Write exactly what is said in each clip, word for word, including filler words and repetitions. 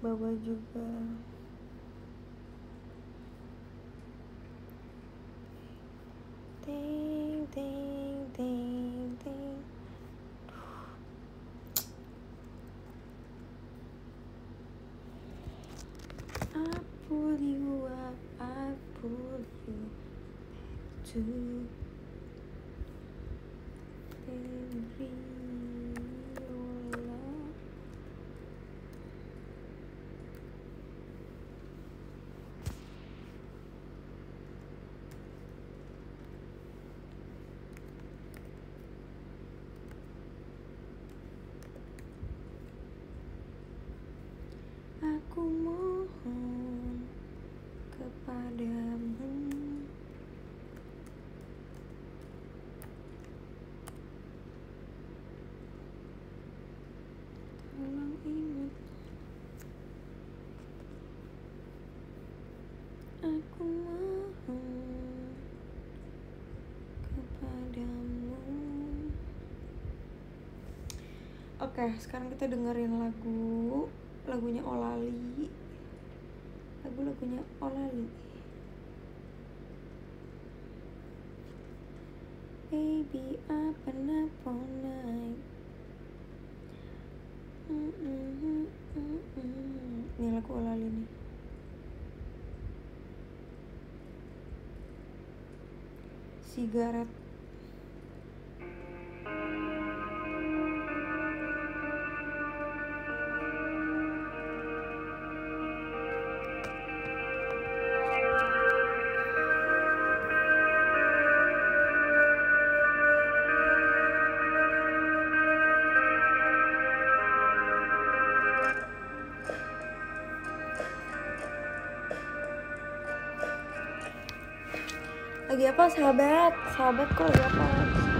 bawah juga. Ting ting ting ting. I pull you up, I pull you back to every your love. Aku mohon kepadamu, tolong ingat. Aku mohon kepadamu. Oke, sekarang kita dengerin lagu lagunya Olali. Lagu-lagunya Olali. Baby, up and up all night. Mm -mm, mm -mm. Ini lagu Olali nih. Sigaret. Lagi apa sahabat? Sahabat kok lagi apa?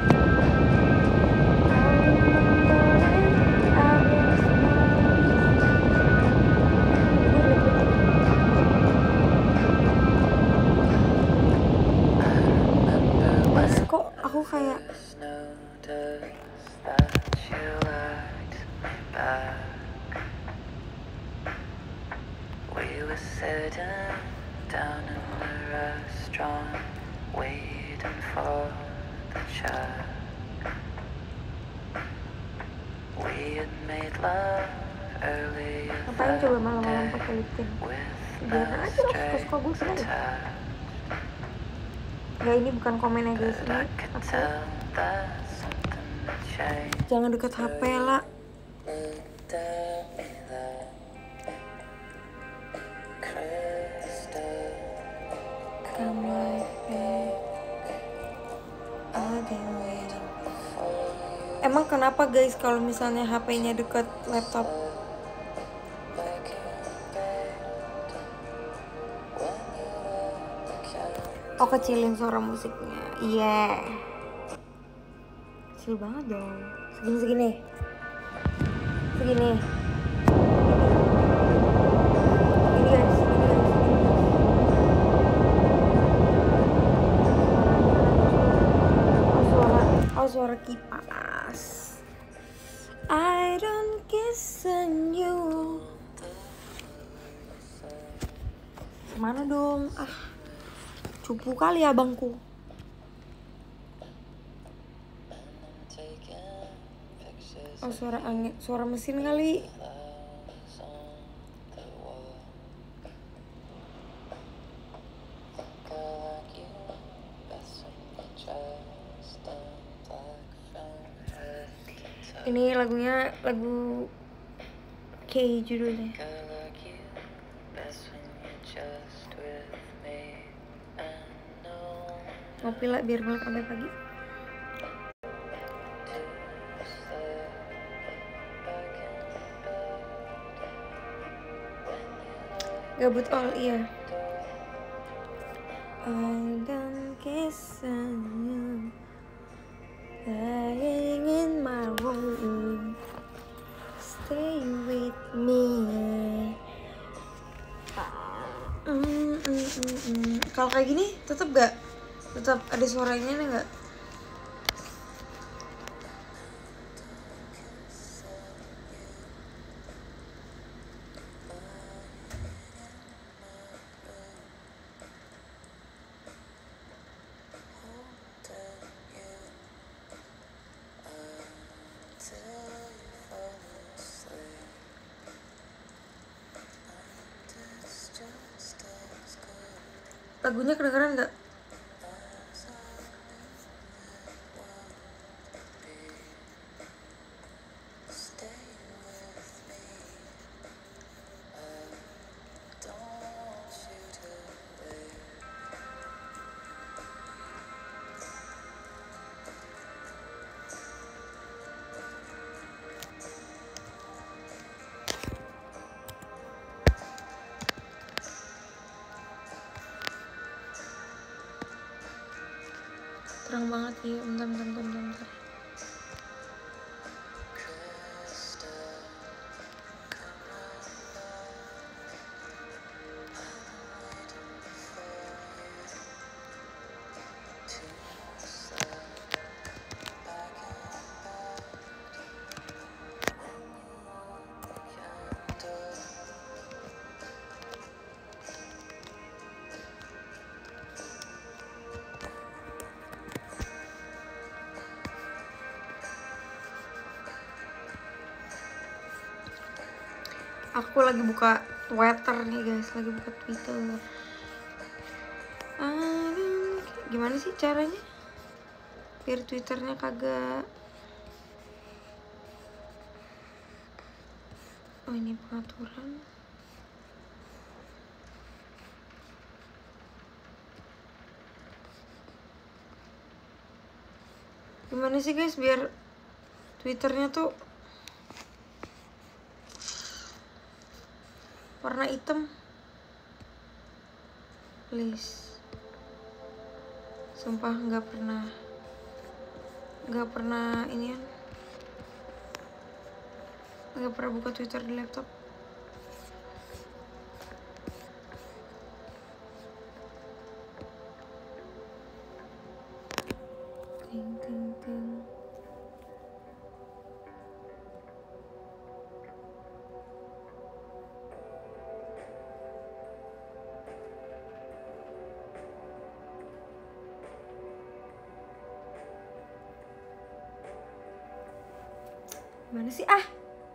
Mas kok aku kayak down in the restaurant, waiting for the check. We had made love earlier ngapain coba malam-malam pakai lip tint? Biar aja lah, suka-suka gue sih. Ya ini bukan komen ya guys, ini aku jangan deket H P lah. Emang kenapa guys kalau misalnya H P-nya deket laptop? Oh, kecilin suara musiknya. Iya. Yeah. Kecil banget dong. Segini-segini. Segini. Ini guys, ini guys. Oh, suara, oh suara kipas. I don't kiss on you. Mana dong? Ah. Cupu kali abangku. Oh suara angin, suara mesin kali. Ini lagunya lagu K judulnya. Ngopi lah biar melek sampai pagi. Gabut all iya. I don't kiss on you, lying in my room. Stay with me. Mm, mm, mm, mm. Kalau kayak gini tetap gak? Tetap ada suaranya enggak? Lagunya kedengeran nggak? Terang banget ya, bentar, bentar, bentar, bentar. Aku lagi buka Twitter nih guys, lagi buka Twitter. Ah, gimana sih caranya biar Twitternya kagak? Oh ini pengaturan. Gimana sih guys biar Twitternya tuh warna hitam, please. Sumpah nggak pernah nggak pernah ini kan nggak pernah buka Twitter di laptop. Ting ting ting. Mana sih ah?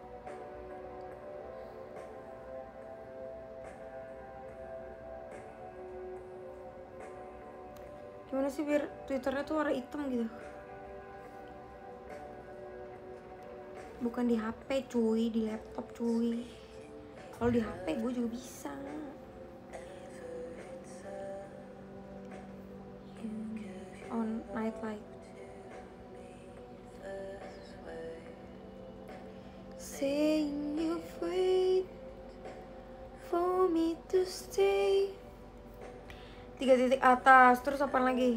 Gimana sih biar Twitternya tuh warna hitam gitu? Bukan di H P cuy, di laptop cuy. Kalau di H P gue juga bisa. On night light. Saying you wait for me to stay. Tiga titik atas, terus apa lagi?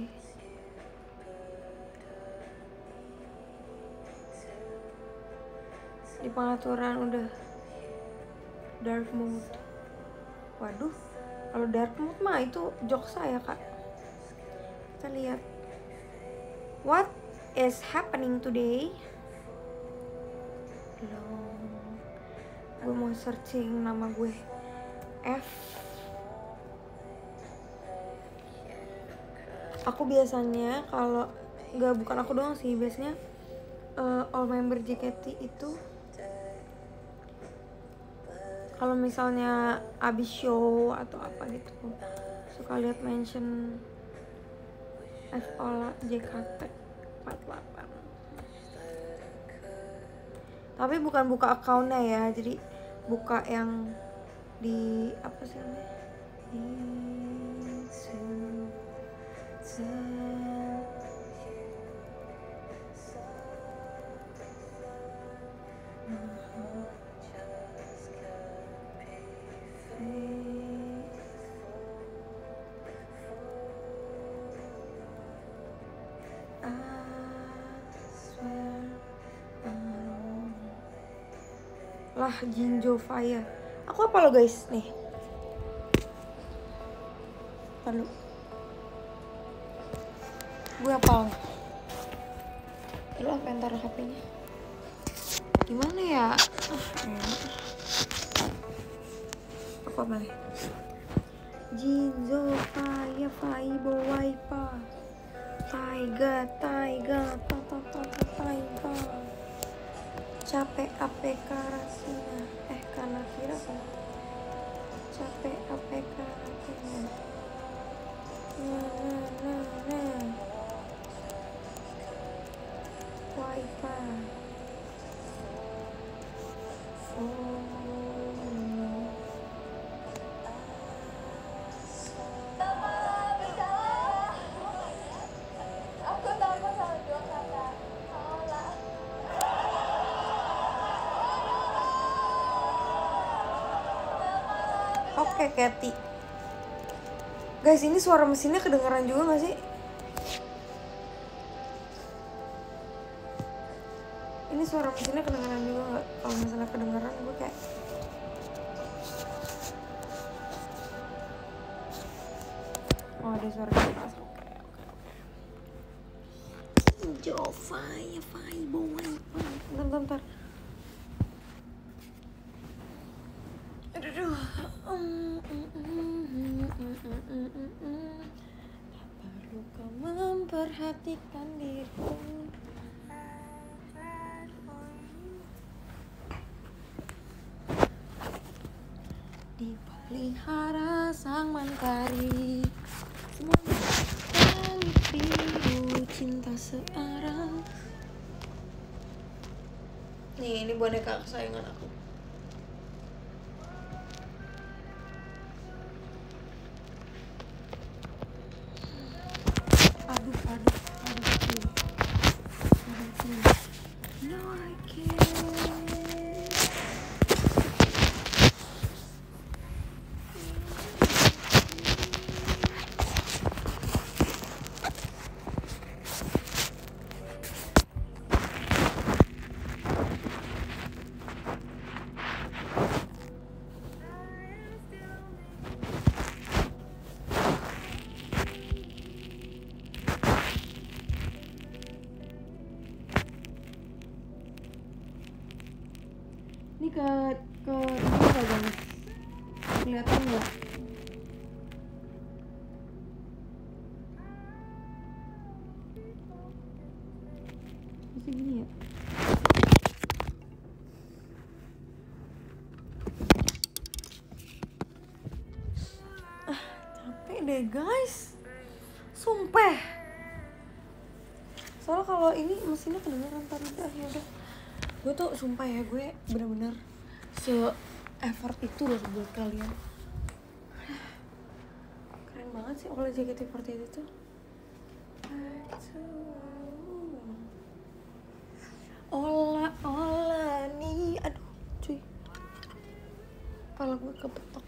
Di pengaturan udah dark mode. Waduh, kalau dark mode mah itu jok saya kak. Kita lihat what is happening today. Loh, gue mau searching nama gue F. Aku biasanya kalau nggak, bukan aku doang sih, biasanya uh, all member J K T itu kalau misalnya abis show atau apa gitu suka lihat mention F Ola J K T empat puluh delapan. Tapi bukan buka akunnya ya, jadi buka yang di apa sih namanya? Lah Jinjo Fire. Aku apa lo guys nih? Perlu. Gue apa? Lu apa yang taruh H P-nya? Gimana ya? Ah, aku apa nih? Jinjo Fire Faibo Waipa. Taiga Taiga Tata Tata Taiga. Capek A P K Rasina. Eh karena kira kan? Capek A P K Rasina. Nah, nah, nah, nah. Wifi. Oh. Oke, Cathy. Guys, ini suara mesinnya kedengeran juga gak sih? Ini suara mesinnya kedengeran juga gak? Kalau misalnya kedengeran, gue kayak oh, ada suara kipas. Oke, oke, oke. Jova, ya, fai, boy. Bentar, bentar, bentar. Aduh, aduh. Mm, mm, mm, mm, mm, mm, mm, mm. Tak perlu kau memperhatikan diriku. Dipelihara sang mentari, semuanya langit biru, cinta searah. Nih, ini boneka kesayangan aku. Aduh, aduh, aduh, aduh, aduh. No, I can't. Ini ke ke ini nggak guys? Kelihatan nggak? Masih gini ya? Ah, capek deh guys. Sumpah. Soalnya kalau ini mesinnya kedengeran tadi dah ya udah. Gue tuh sumpah ya, gue bener-bener se effort itu loh buat kalian. Keren banget sih oleh J K T empat delapan itu. Ola ola nih, aduh cuy, kepala gue kebetok.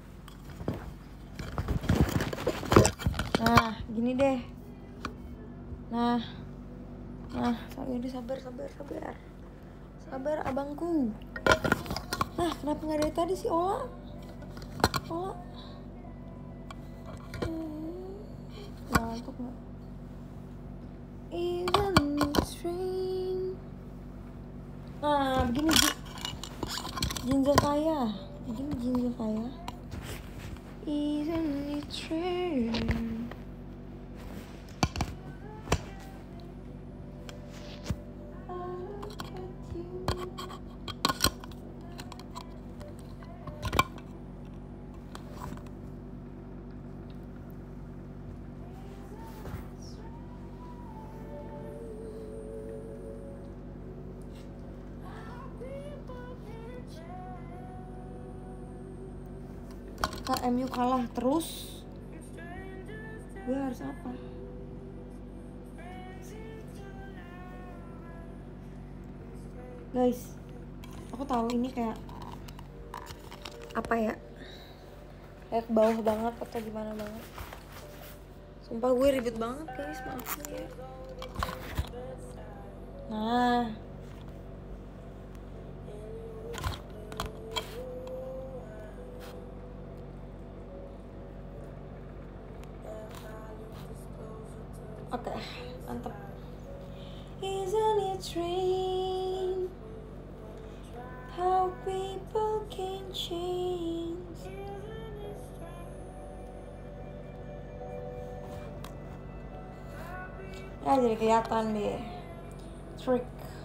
Nah gini deh, nah nah ini sabar sabar sabar sabar abangku. Nah kenapa nggak dari tadi sih Ola Ola hmm, ngantuk nggak? Even it's rain. Nah begini Jinja Kaya, begini Jinja Kaya. Even it's rain. M U kalah terus, gue harus apa? Guys, aku tahu ini kayak apa ya, kayak ke bawah banget atau gimana banget. Sumpah gue ribet banget guys, maafin ya. Nah oke, okay, mantep. Isn't it strange how people can change? Ya jadi kelihatan deh. Trick.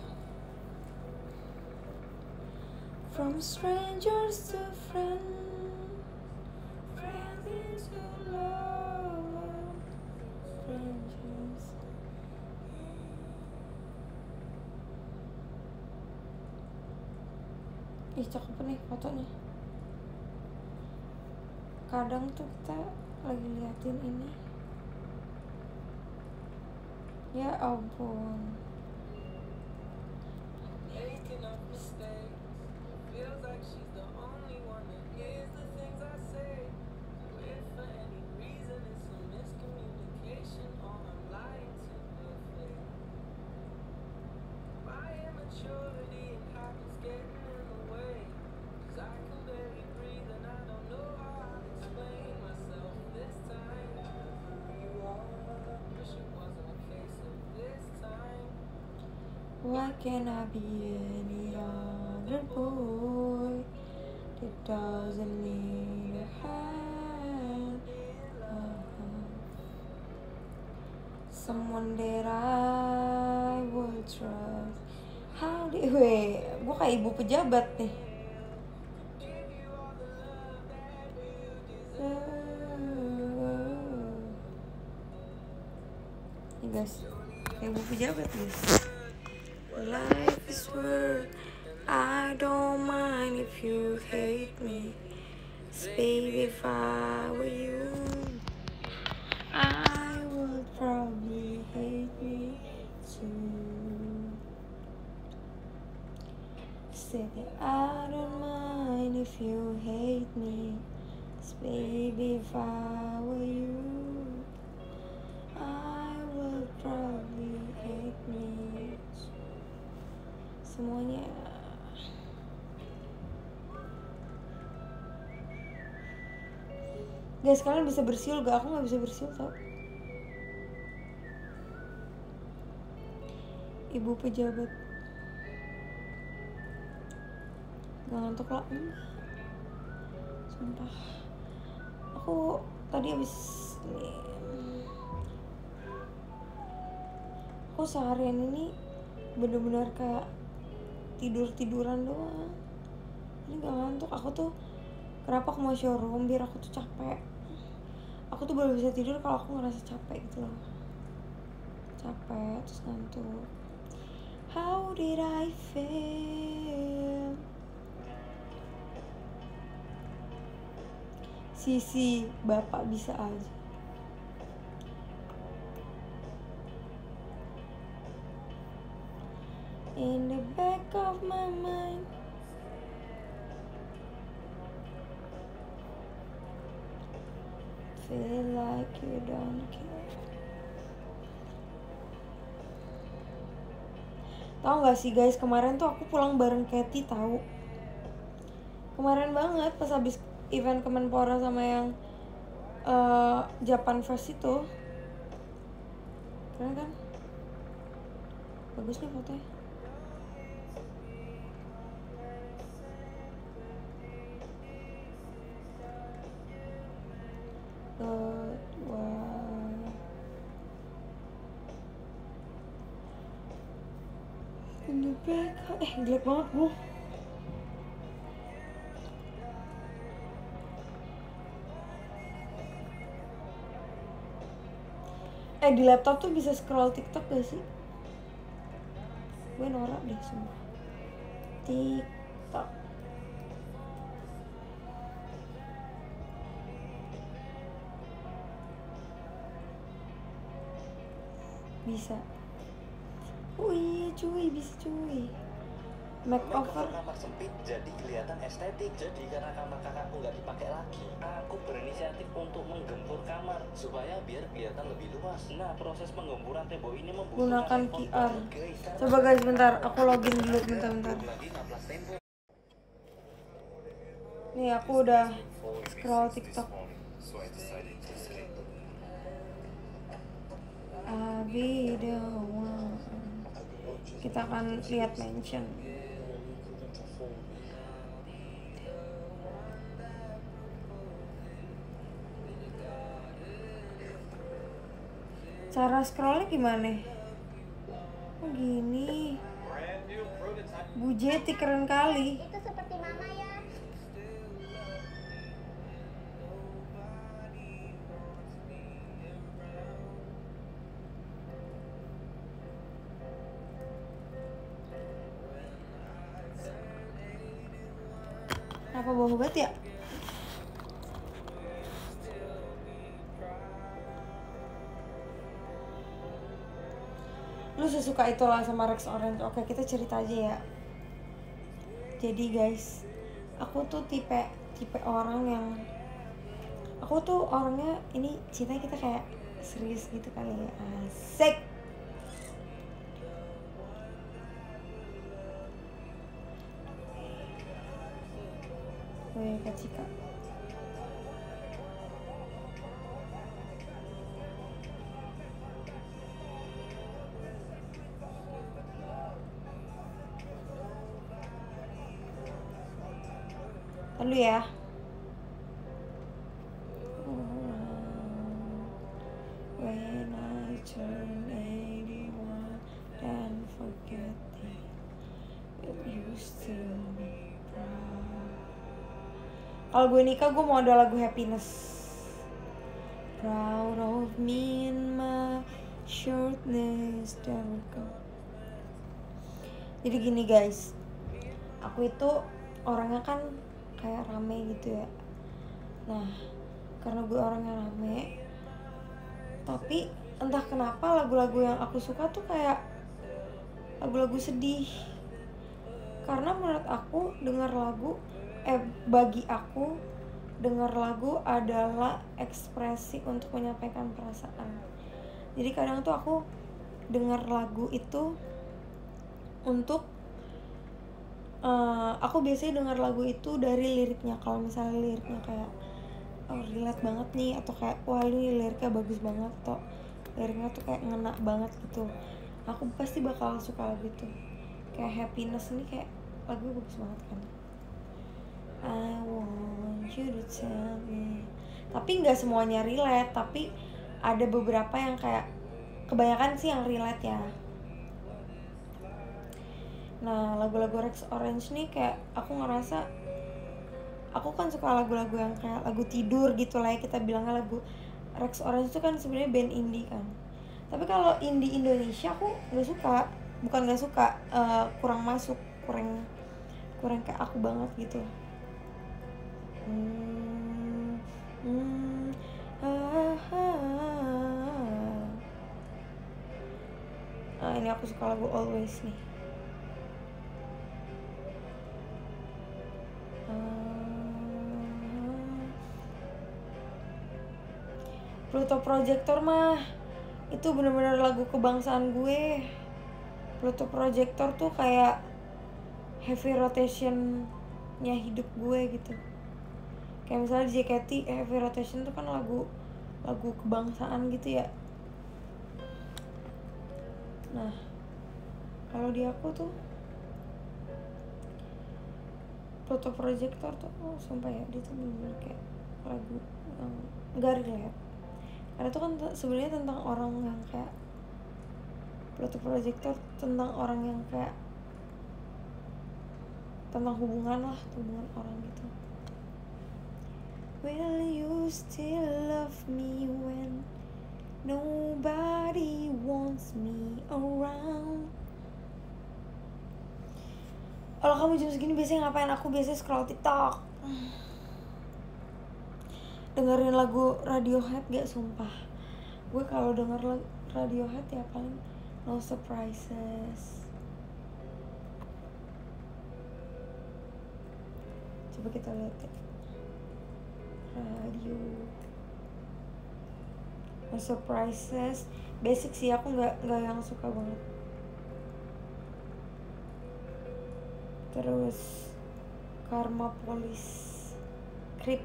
From strangers to friends, friends into love. Ih cakep nih fotonya. Kadang tuh kita lagi liatin ini. Ya ampun. Why can't I be any other boy that doesn't need a hand? Someone that I will trust. How do we? Gue kayak ibu pejabat nih. Nih guys, kayak ibu pejabat guys. Life is work. I don't mind if you hate me. Baby, if I were you, I would probably hate me too. Said that I don't mind if you hate me. Baby, if I were you, I would probably hate me too. Semuanya guys, kalian bisa bersiul gak? Aku gak bisa bersiul tau. Ibu pejabat. Gak ngantuk lah. Sumpah. Aku tadi abis nih, aku seharian ini bener-bener kayak tidur-tiduran doang. Ini gak ngantuk. Aku tuh kenapa aku mau showroom biar aku tuh capek. Aku tuh baru bisa tidur kalau aku ngerasa capek gitu loh. Capek terus ngantuk. How did I feel? Sisi bapak bisa aja. In the back of my mind, feel like you don't care. Tahu nggak sih guys, kemarin tuh aku pulang bareng Katy tahu. Kemarin banget pas habis event Kemenpora sama yang uh, Japan Fest itu. Keren kan? Bagus nih fotonya. Uh, wow. In the back, eh jelek banget bu. Eh di laptop tuh bisa scroll TikTok gak sih? Gue norak deh semua. TikTok. Bisa. Oh iya cuy, bisa cuy. Makeover kamar sempit jadi kelihatan estetik. Jadi karena kamar kakakku nggak dipakai lagi, aku berinisiatif untuk menggempur kamar supaya biar kelihatan lebih luas. Nah, proses penggemburan tembok ini gunakan membutuhkan Q R. Coba guys bentar, aku login dulu bentar-bentar. Nih aku udah scroll TikTok. I'll be the one. Kita akan lihat mention. Cara scrollnya gimana? Oh gini. Bu Jeti keren kali. Itu seperti mama ya. Apa bawa obat ya? Lu sesuka itulah sama Rex Orange. Oke, kita cerita aja ya. Jadi guys, aku tuh tipe tipe orang yang aku tuh orangnya ini cinta kita kayak serius gitu kali ya. Asik. Weh, Kak Cika. Lalu ya. When I turn eighty-one and forgetting that you still be proud. Kalau gue nikah gue mau ada lagu Happiness. Proud of me and my shortness never go. Jadi gini guys, aku itu orangnya kan kayak rame gitu ya. Nah, karena gue orangnya rame, tapi entah kenapa lagu-lagu yang aku suka tuh kayak lagu-lagu sedih. Karena menurut aku dengar lagu, eh bagi aku dengar lagu adalah ekspresi untuk menyampaikan perasaan. Jadi kadang tuh aku dengar lagu itu untuk uh, aku biasanya dengar lagu itu dari liriknya. Kalau misalnya liriknya kayak oh relate banget nih, atau kayak wah ini liriknya bagus banget, atau liriknya tuh kayak ngena banget gitu, aku pasti bakal suka lagu itu. Kayak Happiness ini kayak lagu bagus banget kan. I want you to tell me. Tapi nggak semuanya relate, tapi ada beberapa yang kayak kebanyakan sih yang relate ya. Nah, lagu-lagu Rex Orange nih kayak aku ngerasa, aku kan suka lagu-lagu yang kayak lagu tidur gitu lah ya, kita bilangnya lagu. Rex Orange itu kan sebenarnya band indie kan. Tapi kalau indie Indonesia aku nggak suka, bukan nggak suka, uh, kurang masuk, kurang kurang kayak aku banget gitu. Hmm, hmm, ah, ah. Nah, ini aku suka lagu Always nih. Pluto Projector mah itu bener-bener lagu kebangsaan gue. Pluto Projector tuh kayak heavy rotation-nya hidup gue gitu. Kayak misalnya J K T Heavy Rotation tuh kan lagu lagu kebangsaan gitu ya. Nah, kalau di aku tuh Pluto Projector tuh oh, sumpah ya, dia tuh bener-bener kayak lagu yang gak relate. Karena itu kan t- sebenarnya tentang orang yang kayak Pluto Projector tentang orang yang kayak tentang hubungan lah, hubungan orang gitu. Will you still love me when nobody wants me around? Kalau kamu jam segini biasanya ngapain? Aku biasanya scroll TikTok, dengerin lagu Radiohead gak sumpah. Gue kalau denger lagu Radiohead ya paling No Surprises. Coba kita lihat ya. Radio No Surprises basic sih, aku nggak nggak yang suka banget. Terus Karma Police, Creep.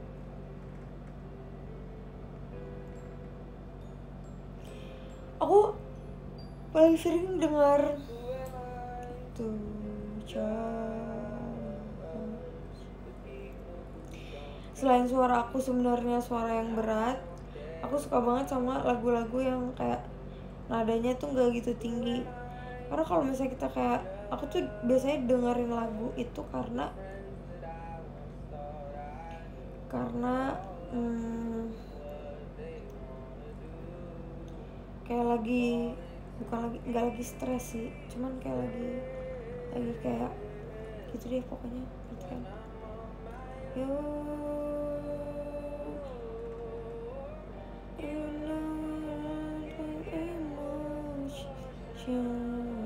Aku paling sering dengar tuh selain suara aku sebenarnya suara yang berat, aku suka banget sama lagu-lagu yang kayak nadanya tuh nggak gitu tinggi. Karena kalau misalnya kita kayak aku tuh biasanya dengerin lagu itu karena karena hmm, kayak lagi bukan lagi nggak lagi stres sih, cuman kayak lagi lagi kayak gitu deh pokoknya gitu kan. You, you know the emotion.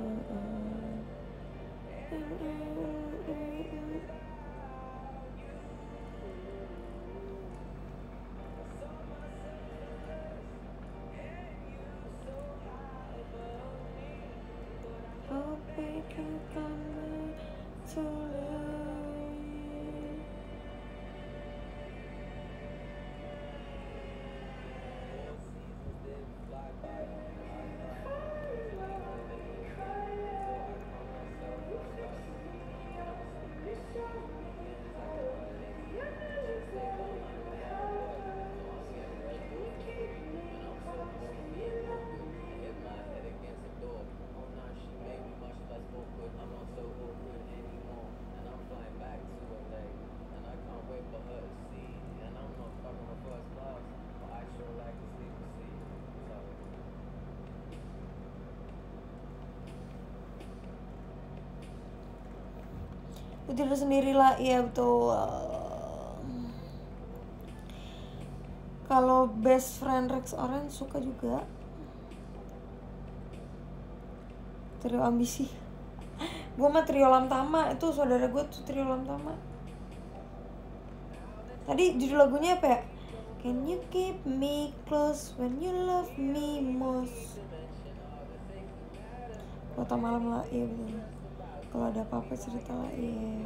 Hope we can come back to life. Gue tidur sendiri lah, iya betul. Kalau best friend Rex Orange suka juga. Trio Ambisi. Gue mah Trio Lamtama, itu saudara gue tuh Trio Lamtama. Tadi judul lagunya apa ya? Can you keep me close when you love me most? Kota malam lah, iya betul. Kalau ada apa-apa cerita lah, iya.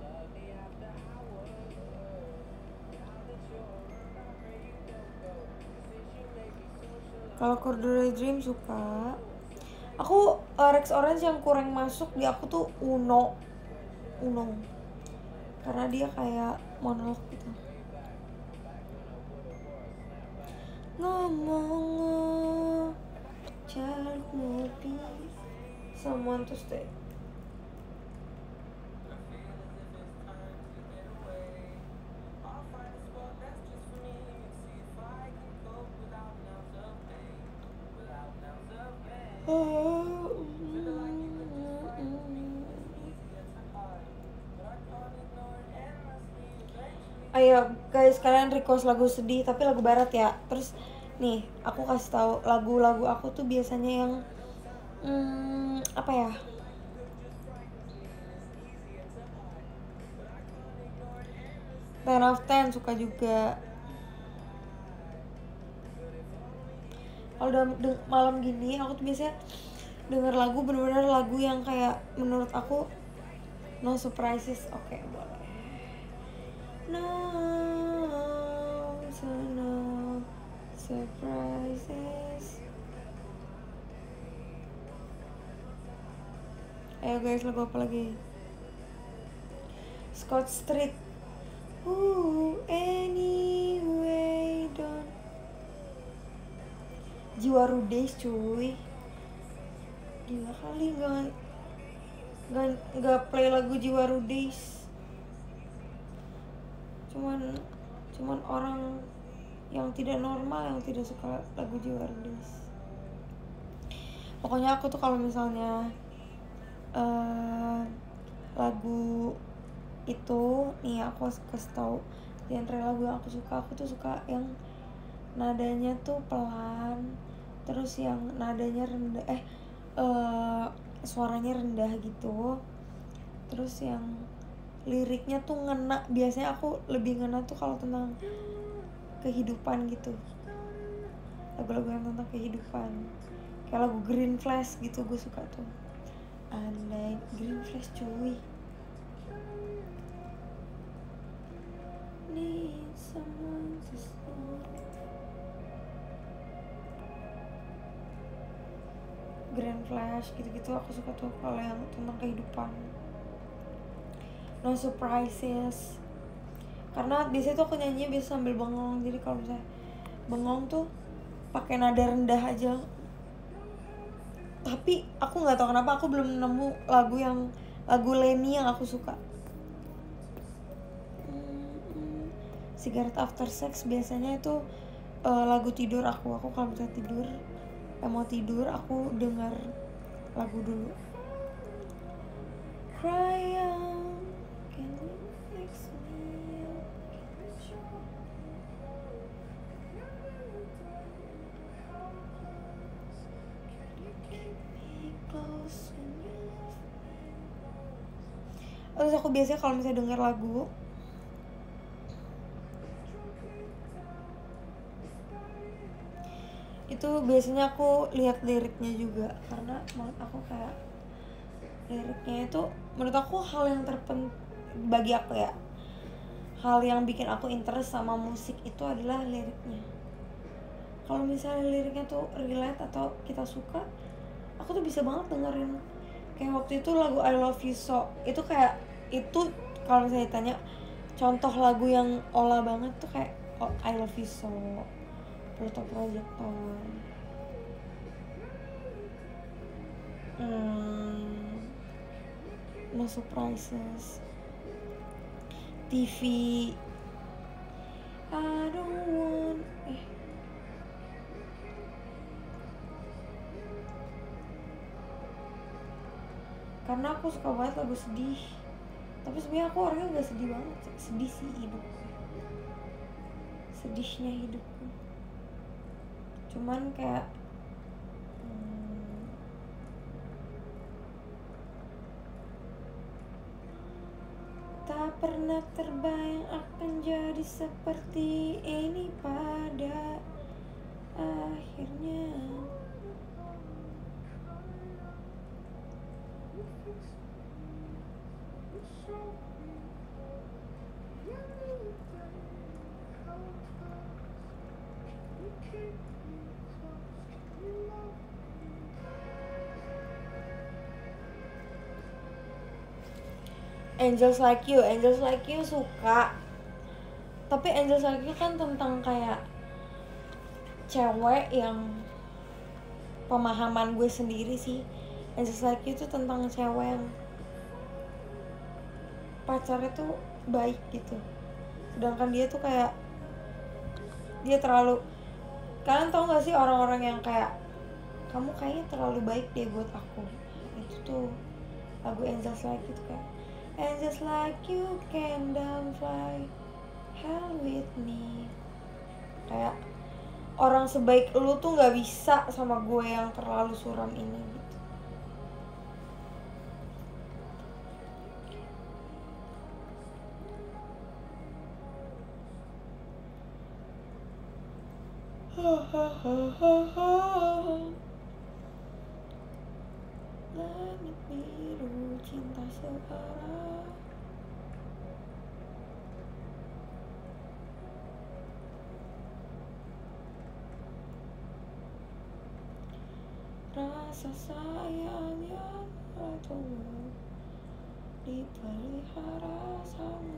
Kalau Corduroy Dream suka. Aku uh, Rex Orange yang kurang masuk di aku tuh Uno. Uno. Karena dia kayak monolog gitu. Ngomong jangan lebih someone to stay. Ayo guys, kalian request lagu sedih tapi lagu barat ya. Terus nih, aku kasih tahu lagu-lagu aku tuh biasanya yang hmm, apa ya? ten of ten suka juga. Kalau udah malam gini, aku tuh biasanya denger lagu bener-bener lagu yang kayak menurut aku no surprises. Oke, okay, boleh. No, so no surprises. Ayo guys, lagu apa lagi? Scott Street. Ooh, anyway, don't. Jiwa Rudes cuy. Gila kali gak Gak, gak play lagu Jiwa Rudes. Cuman Cuman orang yang tidak normal yang tidak suka lagu Jiwa Rudes. Pokoknya aku tuh kalau misalnya uh, lagu itu nih aku kasih tau genre lagu yang aku suka. Aku tuh suka yang nadanya tuh pelan, terus yang nadanya rendah eh uh, suaranya rendah gitu, terus yang liriknya tuh ngena. Biasanya aku lebih ngena tuh kalau tentang kehidupan gitu, lagu-lagu yang tentang kehidupan kayak lagu Green Flash gitu, gue suka tuh. Andai Green Flash cuy. Need someone to stay. Green Flash gitu-gitu aku suka tuh kalau yang tentang kehidupan. No surprises. Karena biasanya tuh aku nyanyi biasa sambil bengong. Jadi kalau misalnya bengong tuh pakai nada rendah aja. Tapi aku nggak tahu kenapa aku belum nemu lagu yang lagu Leni yang aku suka. Cigarette After Sex biasanya itu uh, lagu tidur aku. Aku kalau misalnya tidur, eh, mau tidur aku dengar lagu dulu. Cry out, can you fix me? Terus aku biasanya kalau misalnya denger lagu itu biasanya aku lihat liriknya juga, karena menurut aku kayak liriknya itu menurut aku hal yang terpenting bagi aku ya, hal yang bikin aku interest sama musik itu adalah liriknya. Kalau misalnya liriknya tuh relate atau kita suka, aku tuh bisa banget dengerin. Kayak waktu itu lagu I Love You So, itu kayak itu kalau misalnya ditanya contoh lagu yang olah banget tuh kayak oh, I Love You So, Pluto Projector, hmm, No Surprises, T V, I don't want eh karena aku suka banget lagu sedih. Tapi sebenarnya aku orangnya gak sedih banget, sedih sih hidupku, sedihnya hidupku. Cuman kayak hmm, tak pernah terbayang akan jadi seperti ini pada akhirnya. Angels Like You, Angels Like You suka. Tapi Angels Like You kan tentang kayak cewek yang pemahaman gue sendiri sih. Angels Like You itu tentang cewek yang pacarnya tuh baik gitu, sedangkan dia tuh kayak dia terlalu, kalian tau gak sih orang-orang yang kayak kamu kayaknya terlalu baik deh buat aku. Itu tuh lagu Angels Like You tuh kayak Angels like you can down fly hell with me. Kayak orang sebaik lu tuh gak bisa sama gue yang terlalu suram ini gitu. Langit biru cinta searah, rasa sayang yang tulus dipelihara sama.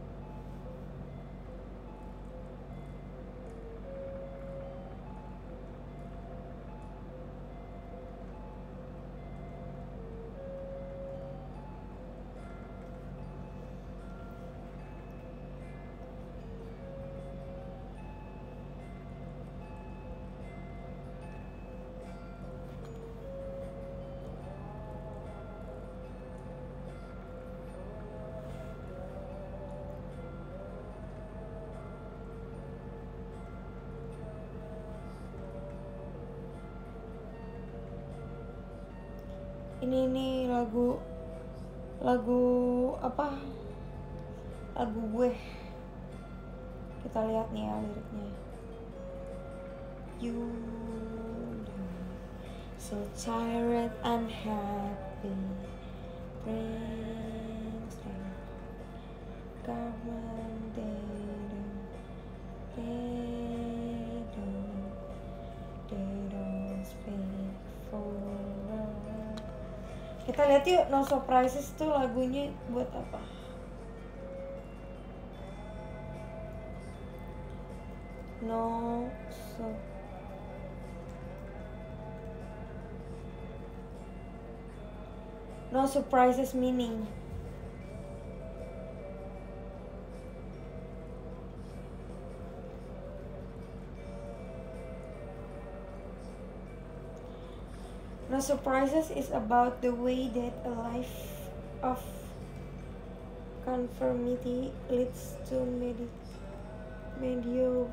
Ini nih lagu lagu apa? Lagu gue. Kita lihat nih ya liriknya. You so tired, unhappy, brings down, government they don't, they don't, they don't speak for love. Kita lihat yuk No Surprises tuh lagunya buat apa? No so No Surprises meaning. No Surprises is about the way that a life of conformity leads to medi- medio.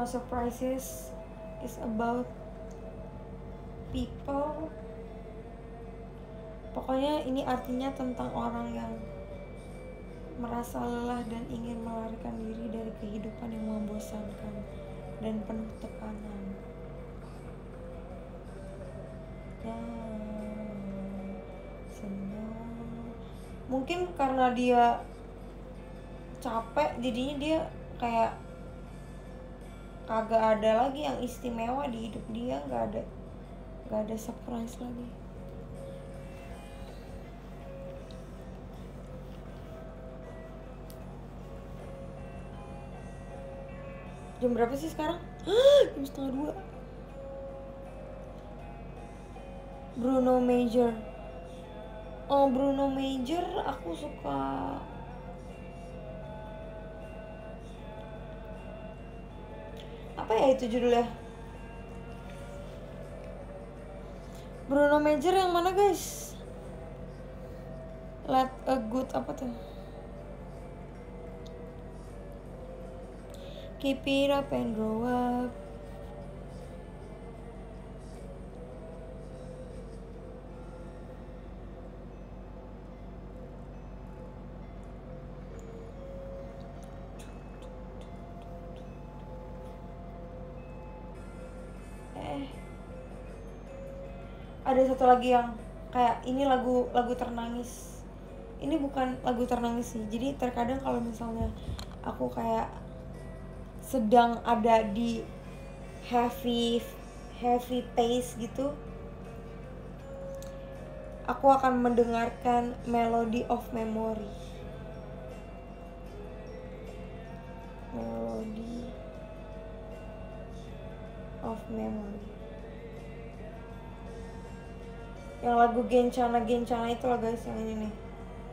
No Surprises is about people. Pokoknya ini artinya tentang orang yang merasa lelah dan ingin melarikan diri dari kehidupan yang membosankan dan penuh tekanan. Ya, senang. Mungkin karena dia capek, jadinya dia kayak kagak ada lagi yang istimewa di hidup dia, nggak ada nggak ada surprise lagi. Jam berapa sih sekarang? Jam setengah dua. Bruno Major. Oh, Bruno Major aku suka. Apa ya itu judulnya? Bruno Major yang mana guys? Let a Good apa tuh? Keep it up and grow up. Eh, ada satu lagi yang kayak ini lagu lagu ternangis. Ini bukan lagu ternangis sih. Jadi terkadang kalau misalnya aku kayak sedang ada di heavy heavy pace gitu, aku akan mendengarkan Melody of Memory. Melody of Memory. Yang lagu Gencana Gencana itu lah guys, yang ini nih.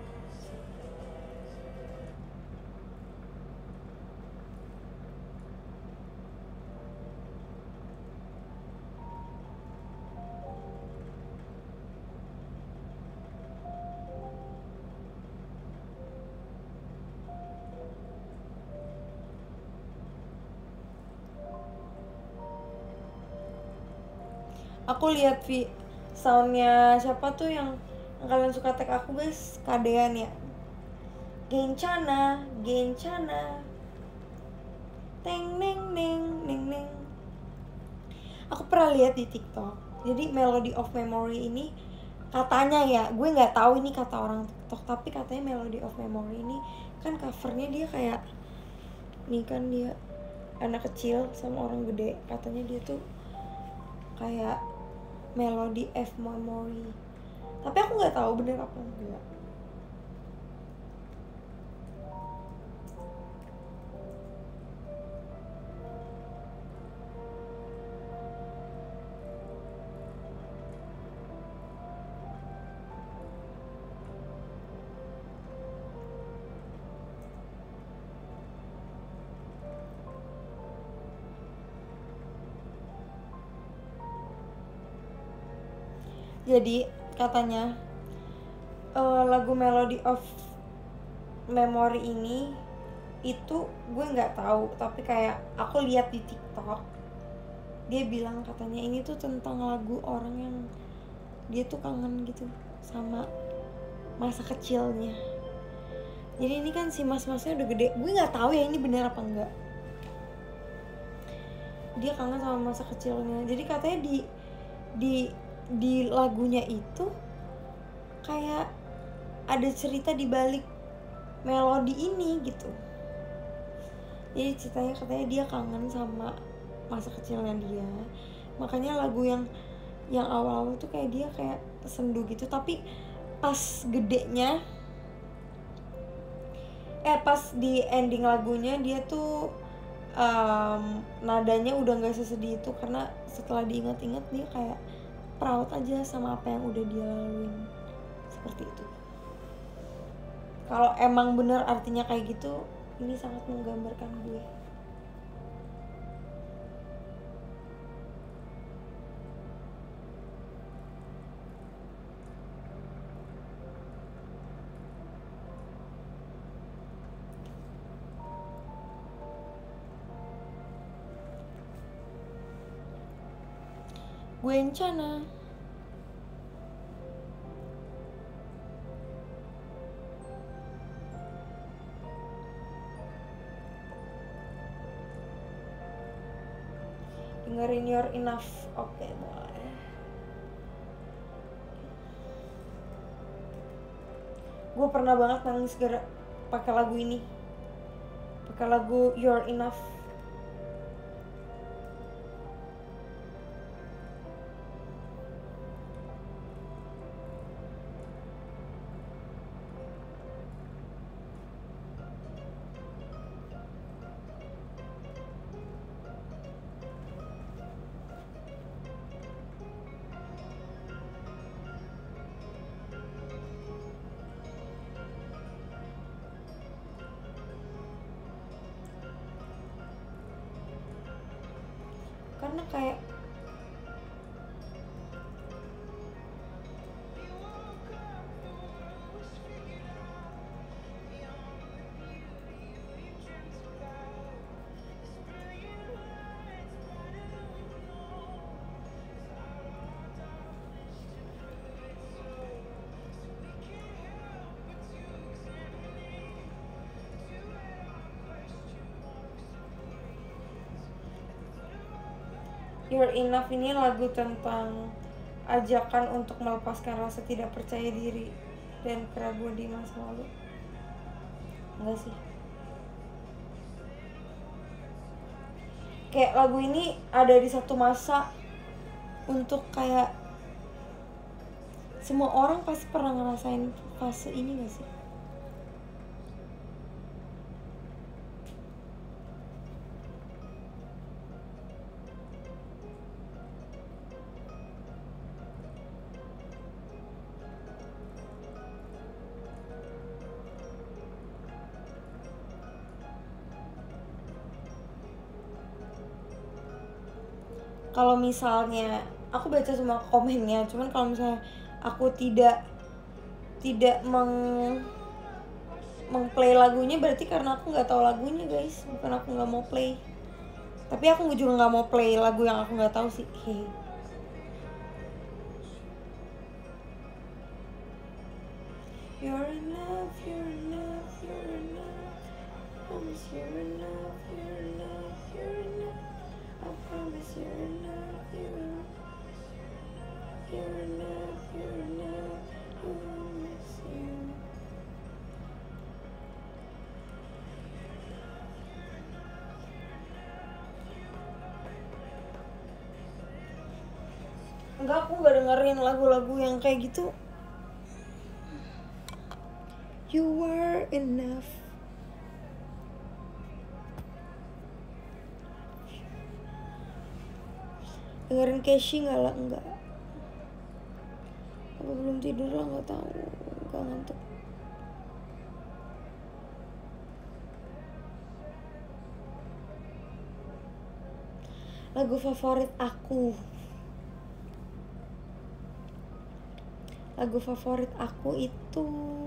Aku lihat vi soundnya siapa tuh yang, yang kalian suka tag aku guys, Kadean ya. Gencana, Gencana, teng neng neng neng neng. Aku pernah lihat di TikTok. Jadi Melody of Memory ini katanya ya, gue nggak tahu ini kata orang TikTok, tapi katanya Melody of Memory ini kan covernya dia kayak, nih kan dia anak kecil sama orang gede. Katanya dia tuh kayak Melody of Memory, tapi aku nggak tahu bener apa enggak. Jadi katanya uh, lagu Melody of Memory ini itu gue nggak tahu, tapi kayak aku lihat di TikTok dia bilang katanya ini tuh tentang lagu orang yang dia tuh kangen gitu sama masa kecilnya. Jadi ini kan si mas-masnya udah gede, gue nggak tahu ya ini benar apa enggak. Dia kangen sama masa kecilnya. Jadi katanya di di di lagunya itu kayak ada cerita di balik melodi ini gitu. Jadi ceritanya katanya dia kangen sama masa kecilnya dia, makanya lagu yang yang awal-awal tuh kayak dia kayak sendu gitu, tapi pas gedenya eh pas di ending lagunya dia tuh um, nadanya udah nggak sesedih itu, karena setelah diingat-ingat dia kayak proud aja sama apa yang udah dia laluin, seperti itu. Kalau emang bener artinya kayak gitu, ini sangat menggambarkan gue. Buencana. Dengerin You're Enough. Oke, mulai. Gue pernah banget nangis gara pakai lagu ini. Pakai lagu You're Enough. Karena kayak You're Enough ini lagu tentang ajakan untuk melepaskan rasa tidak percaya diri dan keraguan di masa lalu. Enggak sih. Kayak lagu ini ada di satu masa untuk kayak semua orang pasti pernah ngerasain fase ini gak sih? Kalau misalnya aku baca semua komennya, cuman kalau misalnya aku tidak tidak meng mengplay lagunya berarti karena aku nggak tahu lagunya guys, bukan aku nggak mau play. Tapi aku juga nggak mau play lagu yang aku nggak tahu sih. Hehe. You're enough, you're enough, you're enough. Promise you're enough, you're enough, you're enough. I promise you're enough, you're enough. You're enough, you're enough. I promise you. Enggak, aku gak dengerin lagu-lagu yang kayak gitu. You were enough. Dengerin Cashy nggak lah? Enggak. Apa belum tidur lah? Nggak tahu. Nggak ngantuk. Lagu favorit aku. Lagu favorit aku itu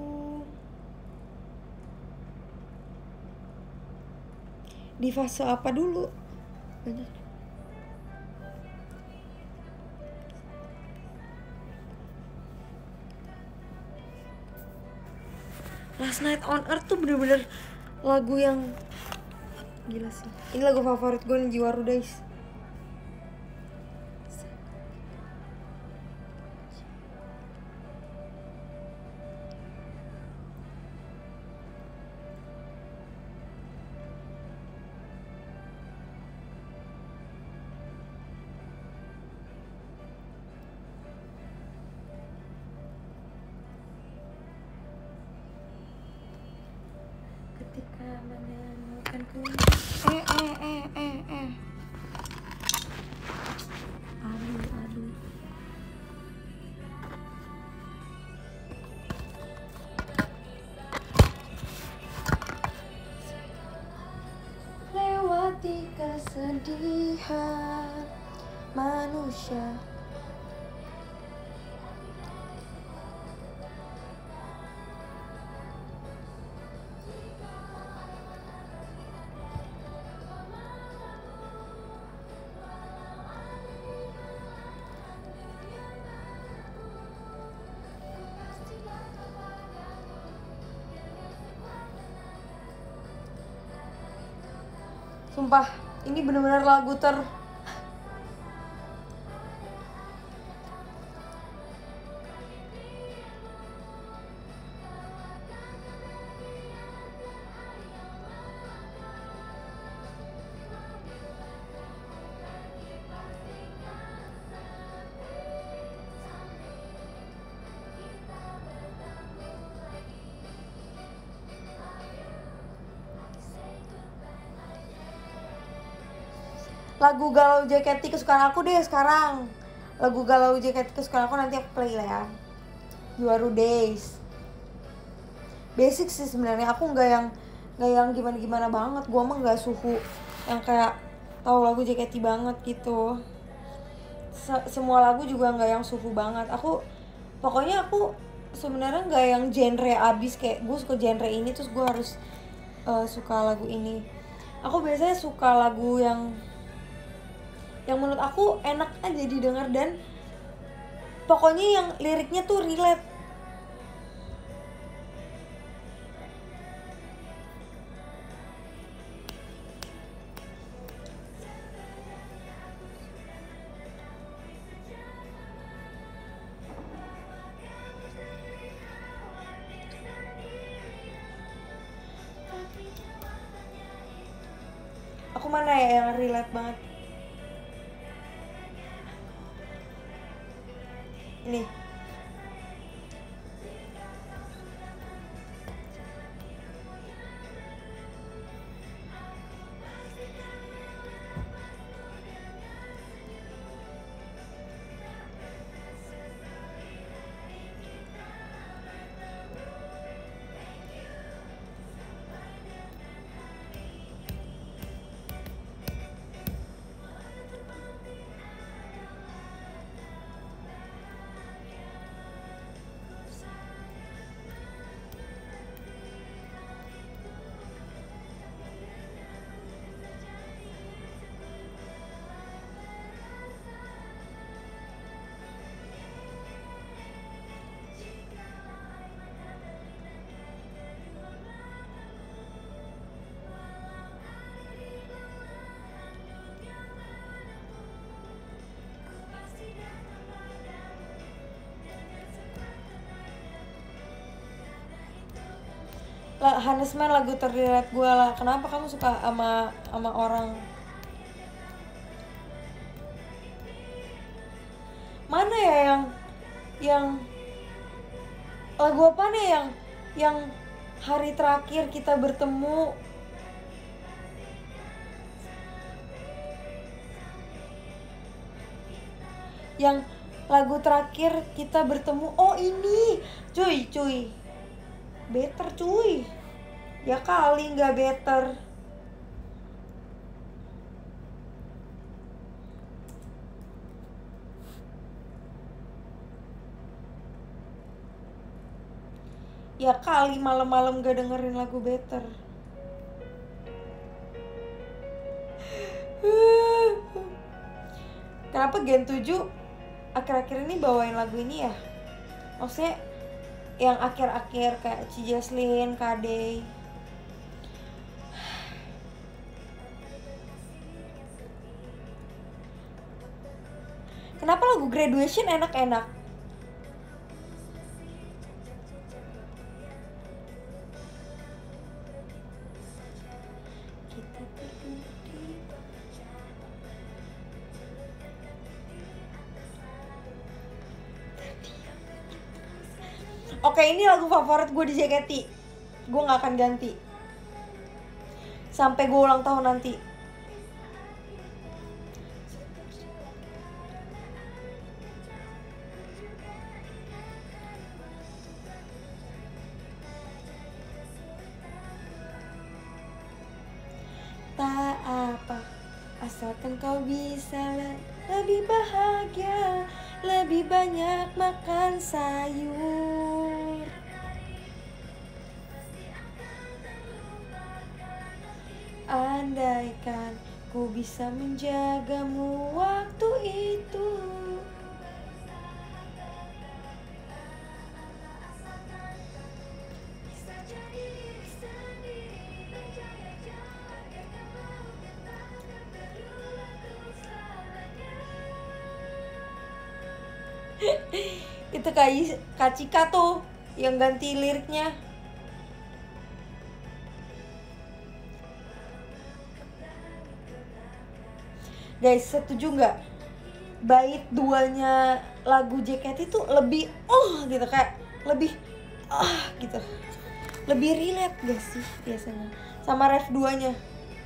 di fase apa dulu? Banyak. Last Night on Earth tuh bener-bener lagu yang gila sih. Ini lagu favorit gue nih, Jiwa Rudais. Ketika menemukanku. Eh eh eh eh eh. Aduh aduh. Lewati kesedihan manusia. Sumpah, ini bener-bener lagu ter lagu Galau J K T kesukaan aku deh sekarang. Lagu Galau J K T kesukaan aku nanti aku play lah ya. Juaru Days. Basic sih sebenarnya, aku nggak yang nggak yang gimana-gimana banget. Gua mah nggak suhu yang kayak tahu lagu J K T banget gitu. Se- semua lagu juga nggak yang suhu banget. Aku pokoknya aku sebenarnya nggak yang genre abis kayak gue suka genre ini terus gue harus uh, suka lagu ini. Aku biasanya suka lagu yang yang menurut aku enak aja didengar dan pokoknya yang liriknya tuh relate. Aku mana ya yang relate banget? Ini. Lah, Hanesman lagu terlihat gue lah. Kenapa kamu suka sama sama orang? Mana ya yang yang lagu apa nih yang yang hari terakhir kita bertemu? Yang lagu terakhir kita bertemu. Oh ini, cuy, cuy. Better cuy. Ya kali nggak better. Ya kali malam-malam gak dengerin lagu better. Kenapa Gen tujuh akhir-akhir ini bawain lagu ini ya? Maksudnya yang akhir-akhir kayak Ci Jaslyn, Kade. Kenapa lagu Graduation enak-enak? Oke, ini lagu favorit gue di J K T. Gue gak akan ganti sampai gue ulang tahun nanti. Tak apa, asalkan kau bisa lebih bahagia, lebih banyak makan sayur. Andaikan ku bisa menjagamu waktu itu. Itu kayak Kak Cika tuh yang ganti liriknya. Guys, setuju nggak? Bait duanya lagu J K T itu lebih oh gitu, kayak lebih ah gitu. Lebih relate gak sih biasanya sama ref duanya.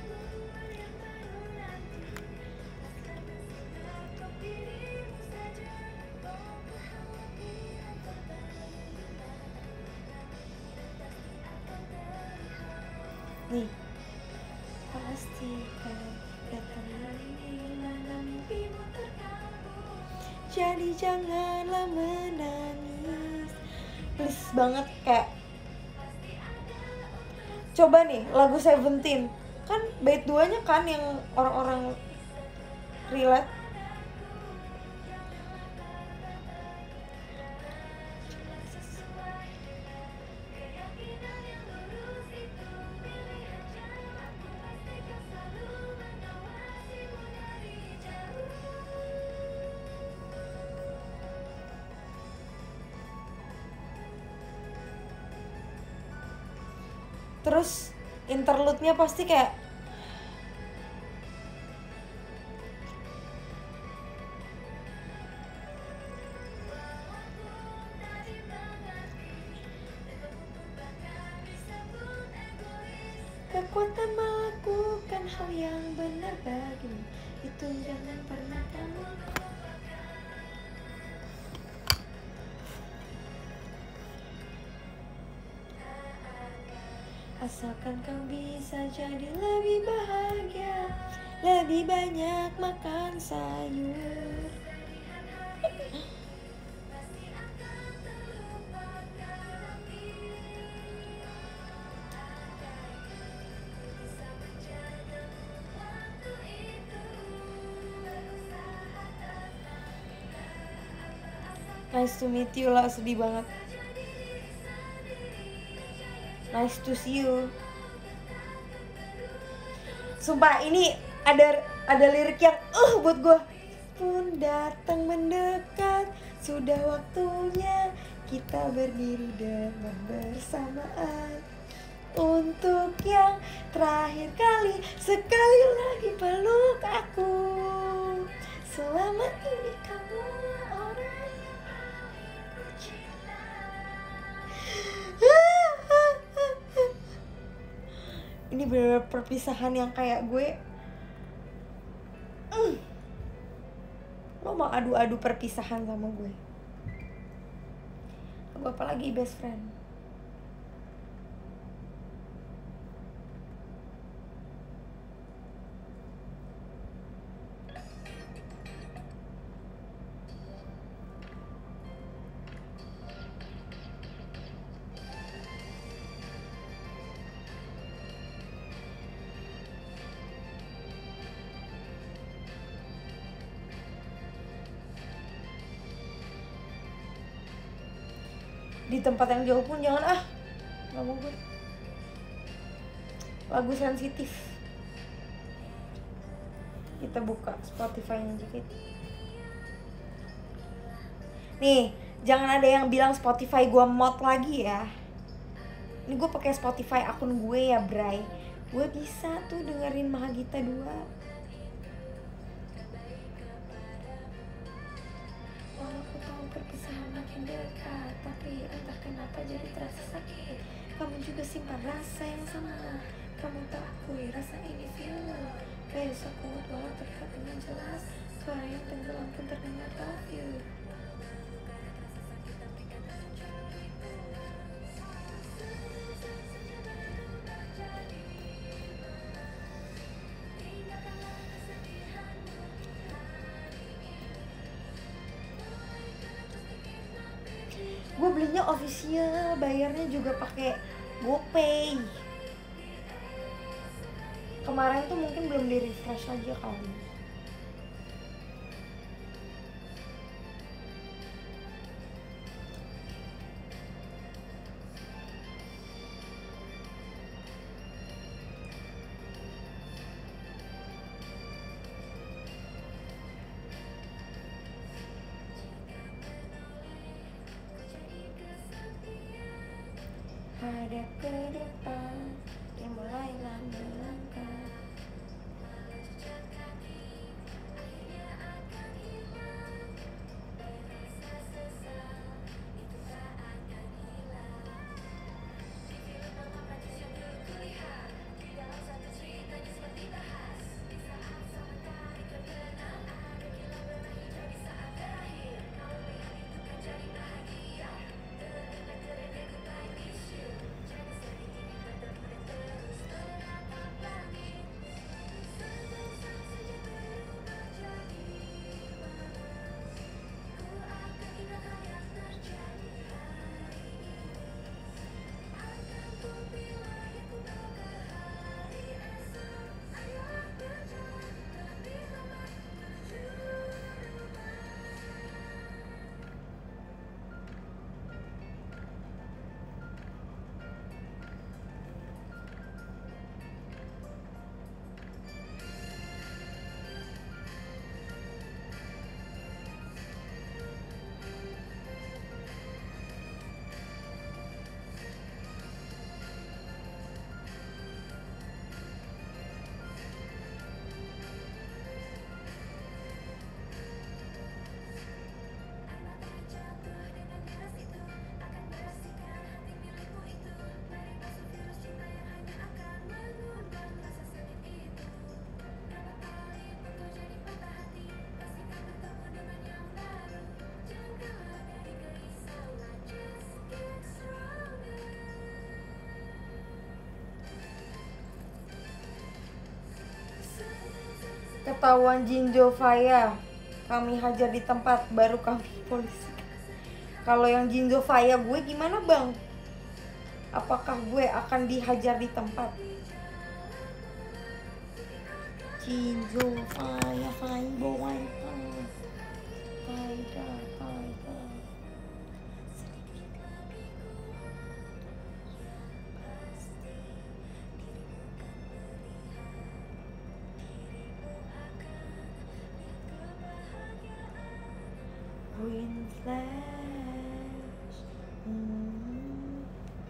Nih, pastikan datang bila mimpimu terganggu, jadi janganlah menangis. Please banget, kayak coba nih lagu Seventeen kan bait duanya kan yang orang-orang relate. Terus interlude-nya pasti kayak kekuatan melakukan hal yang benar bagimu, itu jangan pernah kamu. Asalkan kau bisa jadi lebih bahagia, lebih banyak makan sayur. Nice to meet you lah, sedih banget. Nice to see you. Sumpah ini ada ada lirik yang uh buat gue. Pun datang mendekat, sudah waktunya kita berdiri dan bersamaan untuk yang terakhir kali, sekali lagi peluk aku. Selama ini kamu orang yang aku cinta. Ini bener-bener perpisahan yang kayak gue mm, lo mau adu-adu perpisahan sama gue. Lagu apa lagi best friend? Di tempat yang jauh pun jangan, ah nggak mau gue. Lagu sensitif. Kita buka Spotify-nya dikit. Nih, jangan ada yang bilang Spotify gue mod lagi ya. Ini gue pakai Spotify akun gue ya, Bray. Gue bisa tuh dengerin Mahagita dua. Walaupun tahu perpisahan makin dekat, tapi entah kenapa jadi terasa sakit. Kamu juga simpan rasa yang sama. Kamu tak akui rasa ini feel. Besok kuat walau terlihat dengan jelas. Suara yang tenggelam pun terdengar love you. Gue belinya official, bayarnya juga pakai GoPay. Kemarin tuh mungkin belum di refresh aja kali. hadap ke depan, dimulailah melangkah. Ketahuan Jinjo Faya, kami hajar di tempat, baru kami polisi. Kalau yang Jinjo Faya gue gimana bang? Apakah gue akan dihajar di tempat? Jinjo Faya, Faya boy, Faya, Faya. Green flash. Mm.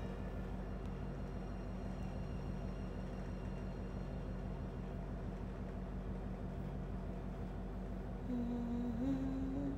Mm-hmm.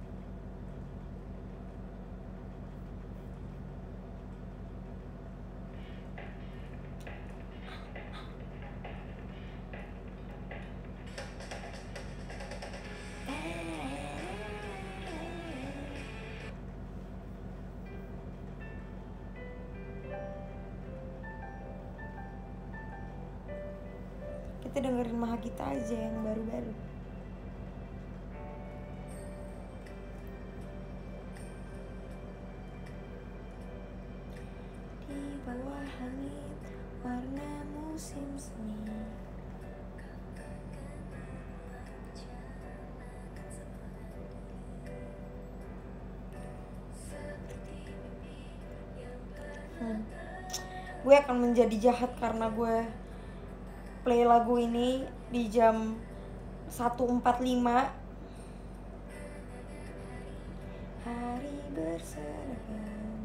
Kita dengerin Mahagita aja yang baru-baru. Di bawah langit warna musim semi, hmm. Gue akan menjadi jahat karena gue play lagu ini di jam satu empat puluh lima. Hari berseragam.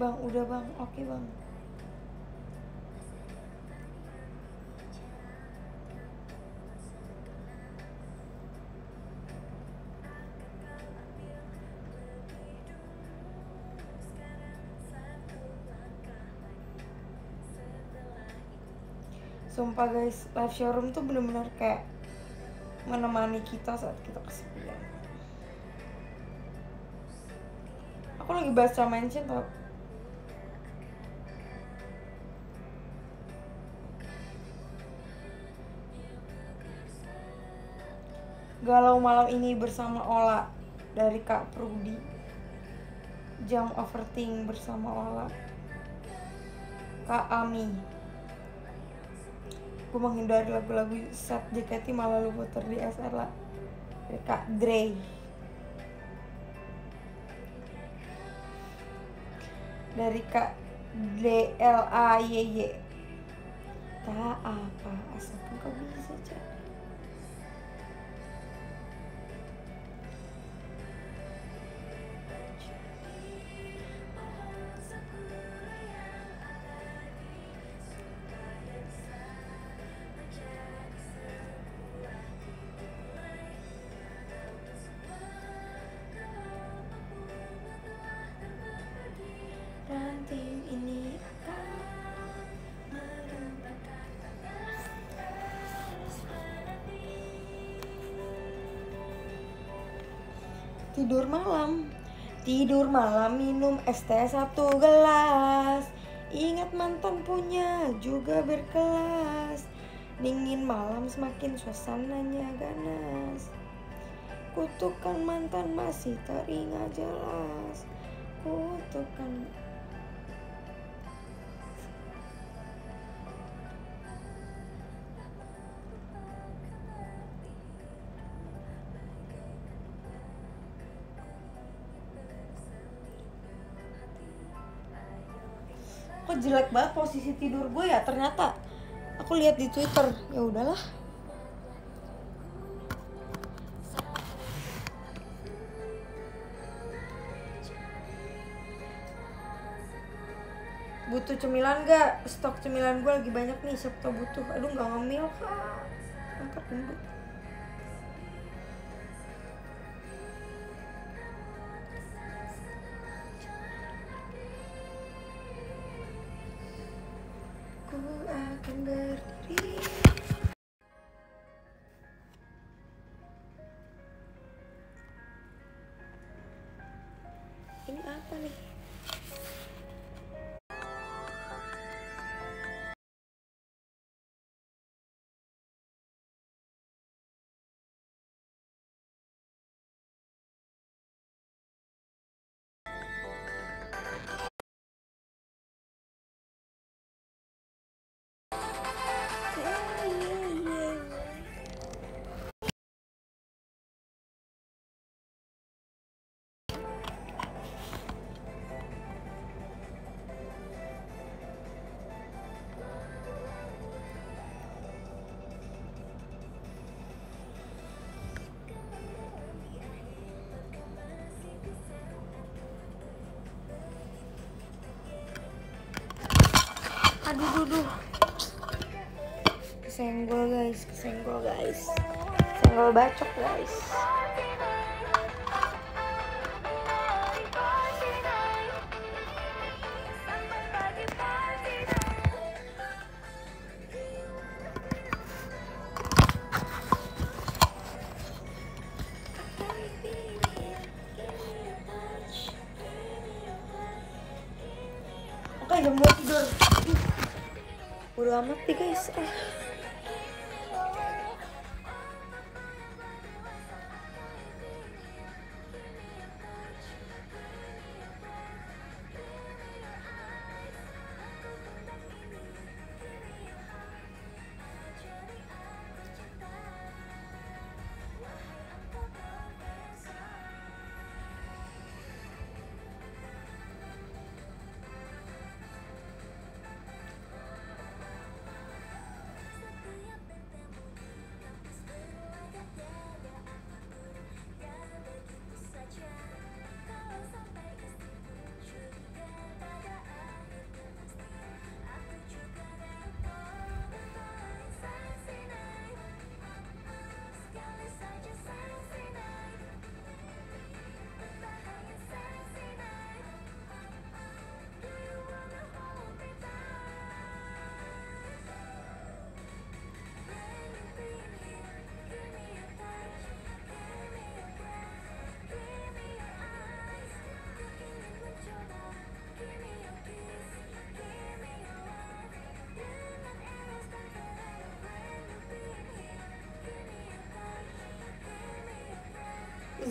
Bang, udah bang, oke bang. Sumpah guys, live showroom tuh bener-bener kayak menemani kita saat kita kesepian. Aku lagi baca mention tau. Galau malam ini bersama Ola dari Kak Prudi. Jam overthink bersama Ola. Kak Ami. Gue menghindari lagu-lagu set J K T malah lu puter di S R lah. Dari Kak Dre. Dari Kak D L A Y Y. Tak apa, asalkan kau bisa cari. Ranting ini akan tidur malam, tidur malam minum es teh satu gelas. Ingat mantan punya juga berkelas. Dingin malam semakin suasananya ganas. Kutukan mantan masih teringat jelas. Kutukan. Kok jelek banget posisi tidur gue ya, ternyata aku lihat di Twitter. Ya udahlah. Butuh cemilan gak? Stok cemilan gue lagi banyak nih, siapa tau butuh. Aduh gak ngemil kak, ntar gendut. Ku akan berdiri. Ini apa nih? Aduh, duh, duh. Kesenggol guys, kesenggol guys. Senggol bacok guys. Oke, jam dua tidur. Udah amat nih guys. Ah.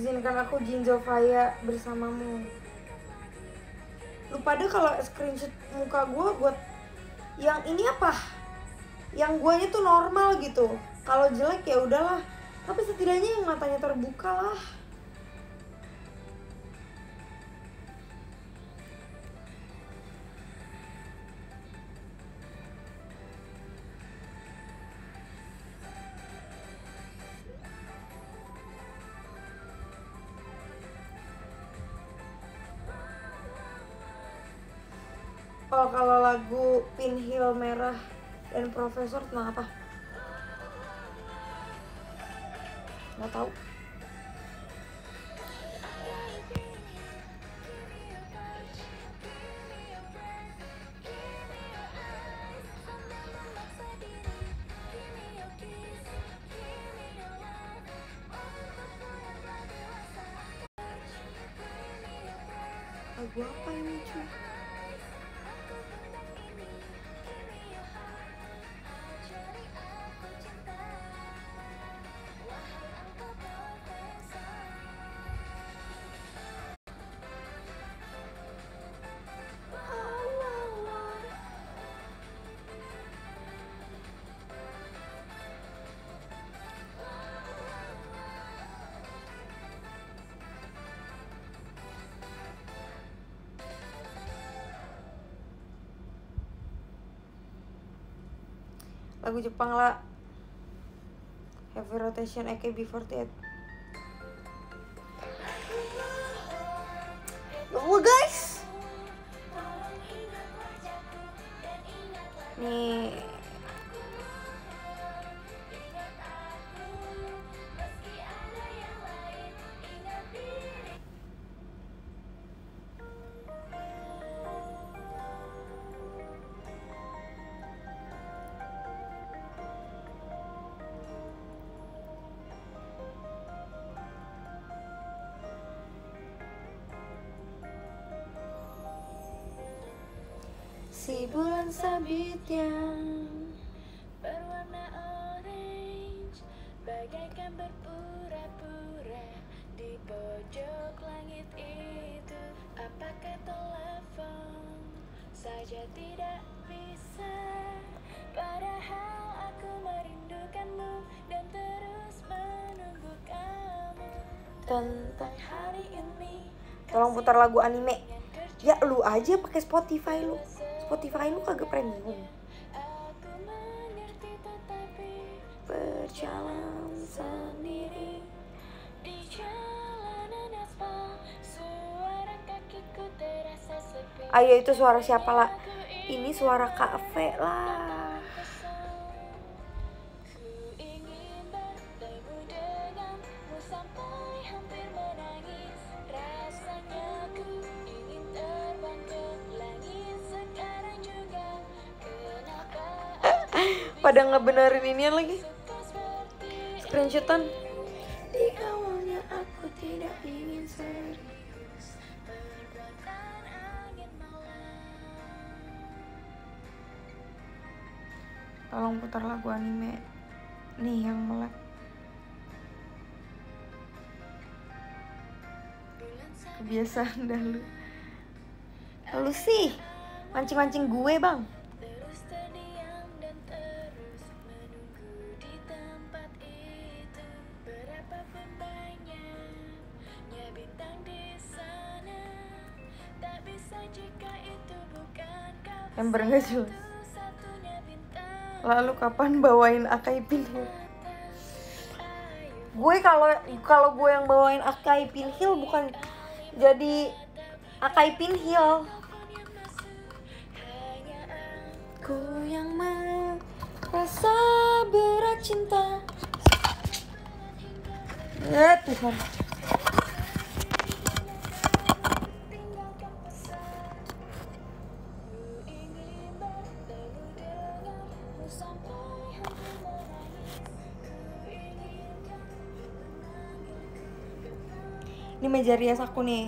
izinkan aku Jinzo Faya bersamamu. Lu pada kalau screenshot muka gue buat yang ini apa? Yang guanya tuh normal gitu. Kalau jelek ya udahlah. Tapi setidaknya yang matanya terbuka lah. Oh, kalau lagu Pinhill Merah dan Profesor tentang apa? Nggak tahu. Lagu apa ini cuy? Lagu Jepang lah. Heavy Rotation A K B forty-eight. Oh guys, nih si bulan sabit yang berwarna orange, bagaikan berpura-pura di pojok langit itu. Apakah telepon saja tidak bisa? Padahal aku merindukanmu dan terus menunggu kamu. tentang Hari ini tolong putar lagu anime. Ya lu aja pakai Spotify lu. Spotify lu kagak premium. aku mengerti tetapi Berjalan sendiri di jalanan aspal, suara kakiku terasa sepi. Ayo, itu suara siapa lah? Ini suara kafe lah. Ku ingin bertemu denganmu sampai hampir menangis. Rasanya ku ingin terbang ke langit sekarang juga. Kenapa Pada ngebenerin inian lagi. suka seperti Screenshotan. Di awalnya aku tidak ingin serius. perbuatan angin malam? Tolong putar lagu anime. Nih yang melek. Bulan sabit Kebiasaan dah lu. Lu sih mancing-mancing gue bang. terus terdiam dan terus menunggu di tempat itu. Berapapun banyaknya bintang di sana, tak bisa jika itu bukan kau. Yang berenggak jelas. Satu-satunya bintang Lalu kapan bawain Akai Pinhill? ayu. Gue kalau kalau gue yang bawain Akai Pinhill bukan jadi Akai Pinhill. Hanya Aku yang merasa berat cinta. Ya Tuhan. ku ingin bertemu denganmu sampai hampir menangis. Ku inginkan Ini meja rias aku nih.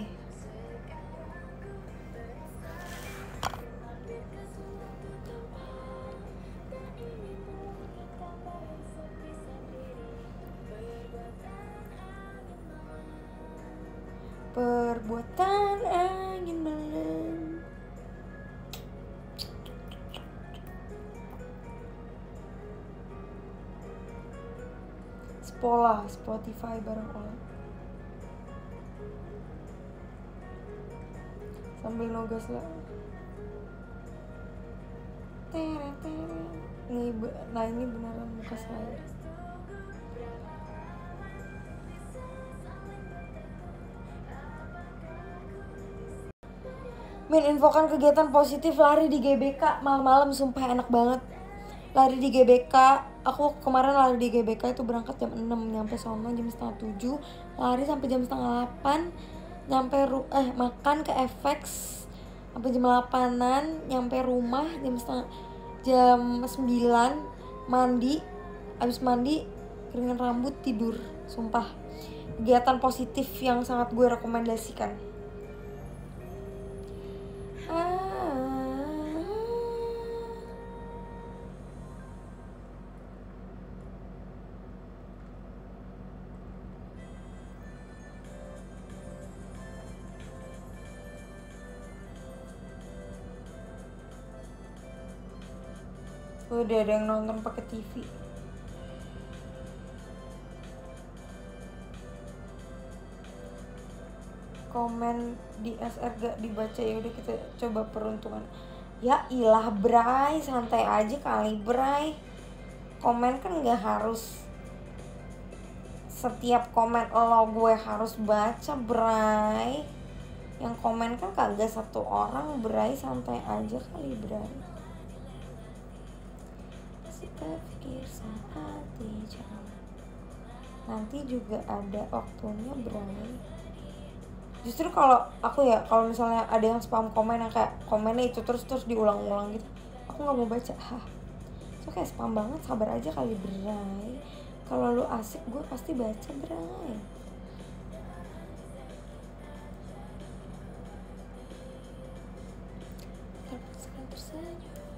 Spola, Spotify bareng Ola. Sambil nogas lah. Teret teret. Nih, nah ini beneran muka saya. Min, infokan kegiatan positif lari di G B K malam-malam, sumpah enak banget. Lari di G B K, aku kemarin lari di G B K itu berangkat jam enam, nyampe sono jam setengah tujuh, lari sampai jam setengah delapan, nyampe ru- eh makan ke F X sampai jam delapanan, nyampe rumah jam setengah jam sembilan, mandi, abis mandi keringin rambut, tidur. Sumpah kegiatan positif yang sangat gue rekomendasikan. Udah ada yang nonton pakai T V. Komen di S R gak dibaca, ya udah kita coba peruntungan. Ya ilah Bray, santai aja kali Bray. Komen kan nggak harus setiap komen lo gue harus baca Bray. Yang komen kan kagak satu orang Bray, santai aja kali Bray. Terpikir saat di jalan, nanti juga ada waktunya Bray. Justru kalau aku ya, kalau misalnya ada yang spam komen yang kayak komennya itu terus terus diulang-ulang gitu, aku nggak mau baca. Hah, itu kayak spam banget. Sabar aja kali Bray. Kalau lu asik gue pasti baca Bray. Terpaksa tersenyum.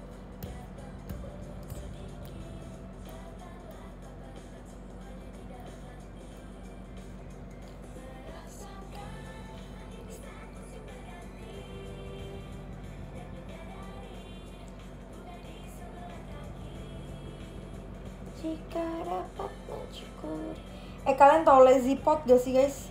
Jika dapat mensyukuri. Eh kalian tau lazy pot gak sih guys?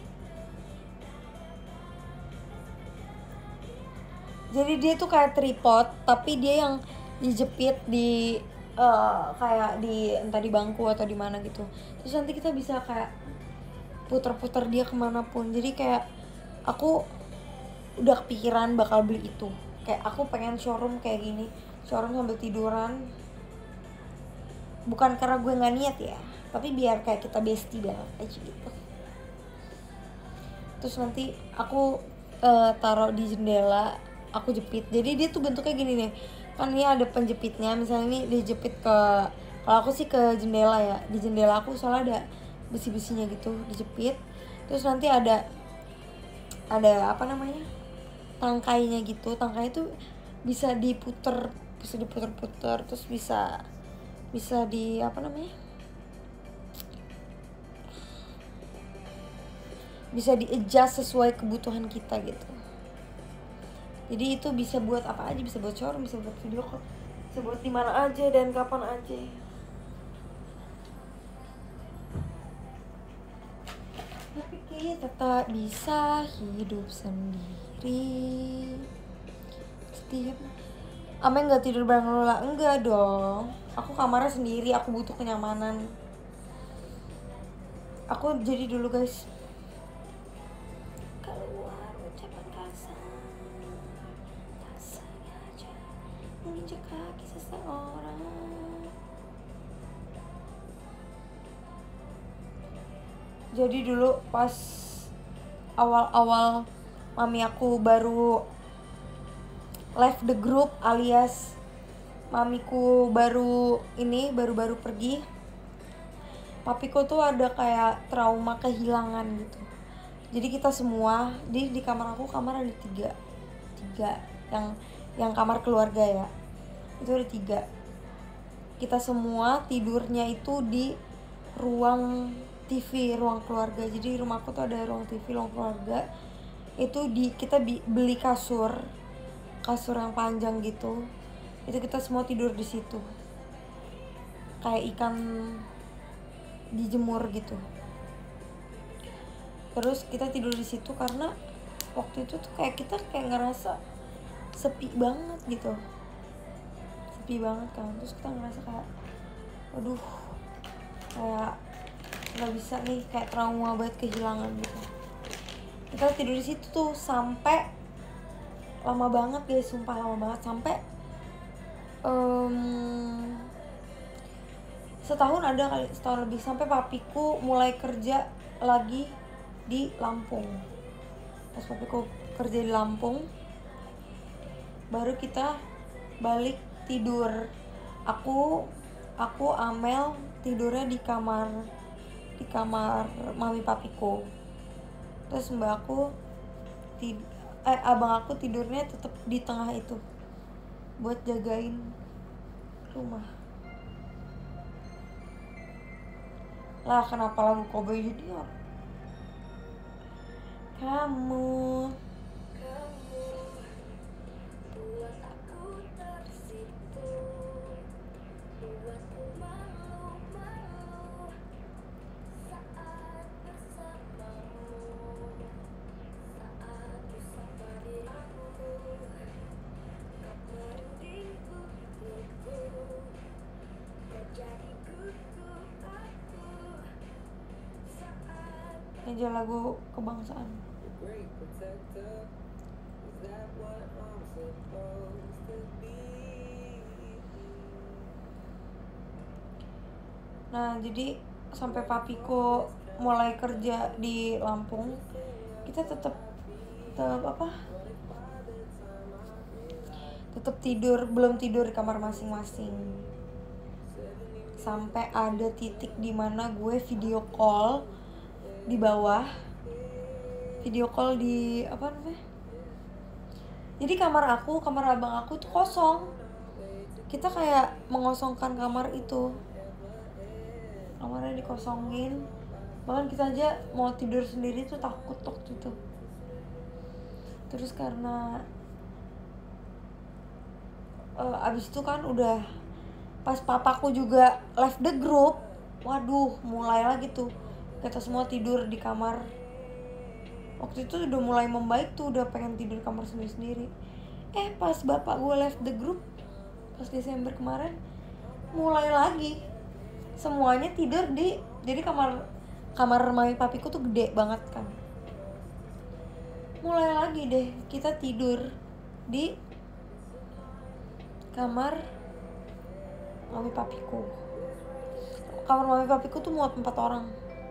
Jadi dia tuh kayak tripod, tapi dia yang dijepit di uh, kayak di entah di bangku atau di mana gitu. Terus nanti kita bisa kayak puter-puter dia kemanapun. Jadi kayak aku udah kepikiran bakal beli itu. Kayak aku pengen showroom kayak gini, showroom sambil tiduran. Bukan karena gue nggak niat ya, tapi biar kayak kita bestie banget aja gitu. Terus nanti aku uh, taruh di jendela, aku jepit. Jadi dia tuh bentuknya gini nih, kan ini ada penjepitnya. Misalnya ini dijepit ke, kalau aku sih ke jendela ya, di jendela aku soalnya ada besi-besinya gitu, dijepit. Terus nanti ada ada apa namanya, tangkainya gitu. Tangkai itu bisa diputer, bisa diputer-puter, terus bisa bisa di apa namanya, bisa di adjust sesuai kebutuhan kita gitu. Jadi itu bisa buat apa aja, bisa buat showroom, bisa buat video call, bisa buat di mana aja dan kapan aja. Tapi kita tak bisa hidup sendiri. Setiap Ame nggak tidur bareng Lola, enggak dong. Aku kamarnya sendiri, aku butuh kenyamanan. Aku jadi dulu guys. Keluar ucapan kasar, tak sengaja menginjak kaki seseorang. Jadi dulu pas awal-awal mami aku baru left the group, alias mamiku baru ini baru-baru pergi, papiku tuh ada kayak trauma kehilangan gitu. Jadi kita semua di di kamar aku, kamar ada tiga tiga yang yang kamar keluarga ya, itu ada tiga. Kita semua tidurnya itu di ruang T V, ruang keluarga. Jadi rumahku tuh ada ruang T V, ruang keluarga. Itu di kita bi, beli kasur kasur yang panjang gitu. Itu kita semua tidur di situ. Kayak ikan dijemur gitu. Terus kita tidur di situ karena waktu itu tuh kayak kita kayak ngerasa sepi banget gitu, sepi banget kan. Terus kita ngerasa kayak aduh kayak nggak bisa nih, kayak trauma banget, kehilangan gitu. Kita tidur di situ tuh sampai lama banget guys, sumpah lama banget, sampai um, setahun ada kali, setahun lebih, sampai papiku mulai kerja lagi di Lampung. Pas papiku kerja di Lampung, baru kita balik tidur. Aku aku Amel tidurnya di kamar di kamar mami papiku. Terus mbak aku tid eh, abang aku tidurnya tetap di tengah itu buat jagain rumah. Lah kenapa lagu Cowboy Junior? Kamu buat aku tersipu, buatku malu-malu saat bersamamu, saat bersama dirimu, kau merindingku, kuku, kau jadi kuku aku saat ini aja lagu kebangsaan. Great protector, is that what I'm supposed to be? Nah jadi sampai papiku mulai kerja di Lampung, kita tetap tetap apa tetap tidur, belum tidur di kamar masing-masing. Sampai ada titik dimana gue video call di bawah, video call di apa namanya, jadi kamar aku, kamar abang aku tuh kosong. Kita kayak mengosongkan kamar itu, kamarnya dikosongin. Bahkan kita aja mau tidur sendiri tuh takut waktu itu. Terus karena uh, abis itu kan udah pas papaku juga left the group, waduh mulai lagi tuh kita semua tidur di kamar. Waktu itu udah mulai membaik tuh, udah pengen tidur di kamar sendiri-sendiri. Eh pas bapak gue left the group pas Desember kemarin, mulai lagi semuanya tidur di, jadi kamar kamar mami papiku tuh gede banget kan. Mulai lagi deh kita tidur di kamar mami papiku. Kamar mami papiku tuh muat empat orang.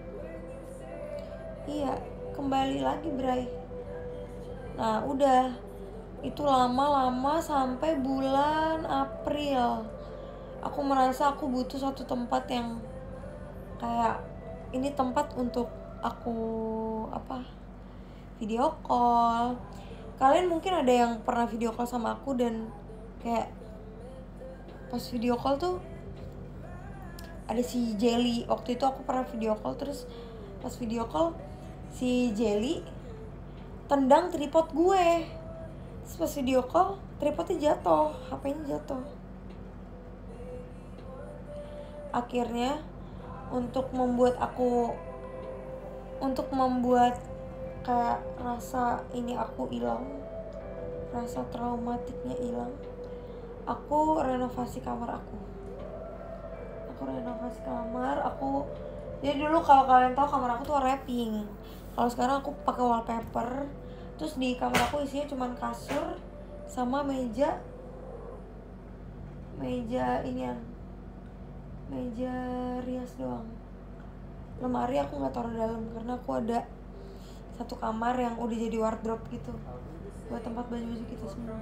Iya, kembali lagi Bray. Nah udah, itu lama-lama sampai bulan April. Aku merasa aku butuh satu tempat yang kayak ini tempat untuk aku apa video call. Kalian mungkin ada yang pernah video call sama aku dan kayak pas video call tuh ada si Jelly. Waktu itu aku pernah video call, terus pas video call si Jelly tendang tripod gue. Terus pas video call tripodnya jatuh, H P-nya jatuh. Akhirnya untuk membuat aku untuk membuat kayak rasa ini aku hilang, rasa traumatiknya hilang, aku renovasi kamar aku. Aku renovasi kamar aku. Jadi dulu kalau kalian tahu kamar aku tuh warnanya pink. Kalau sekarang aku pakai wallpaper. Terus di kamar aku isinya cuman kasur sama meja. Meja inian. Meja rias doang. Lemari aku nggak taruh dalam karena aku ada satu kamar yang udah jadi wardrobe gitu buat tempat baju-baju kita semua.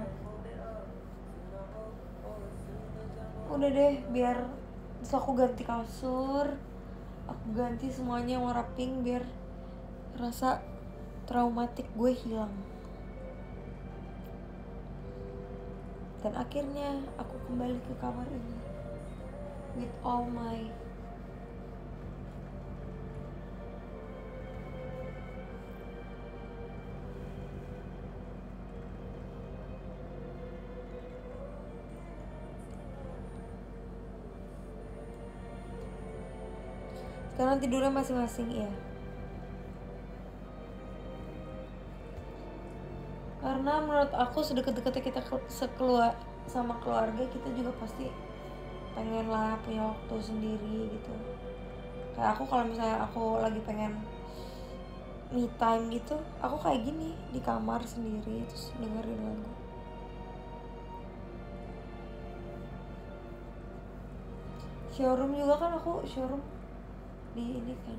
Udah deh, biar terus aku ganti kasur, aku ganti semuanya warna pink biar rasa traumatik gue hilang. Dan akhirnya aku kembali ke kamar ini with all my Karena tidurnya masing-masing ya. Karena menurut aku sedekat-dekatnya kita ke- sekeluar sama keluarga, kita juga pasti pengen lah punya waktu sendiri gitu. Kayak aku kalau misalnya aku lagi pengen me time gitu, aku kayak gini di kamar sendiri terus dengerin lagu. Showroom juga kan, aku showroom di ini kan.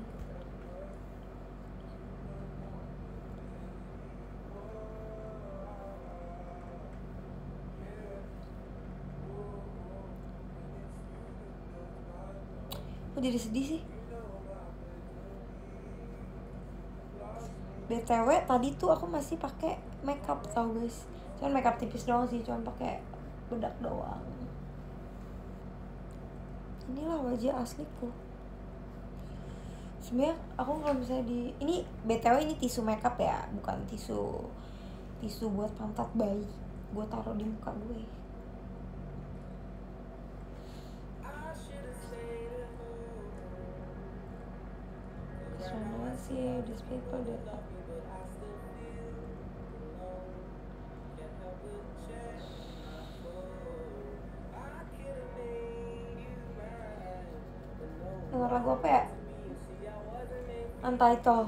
Aku jadi sedih sih. B T W tadi tuh aku masih pakai makeup tau guys. Cuman makeup tipis doang sih, cuman pakai bedak doang. Inilah wajah asliku. Sebenarnya aku kalau misalnya di ini B T W ini tisu makeup ya, bukan tisu tisu buat pantat bayi. Gue taruh di muka gue. Soalnya sih these people that denger lagu apa ya? Untitled.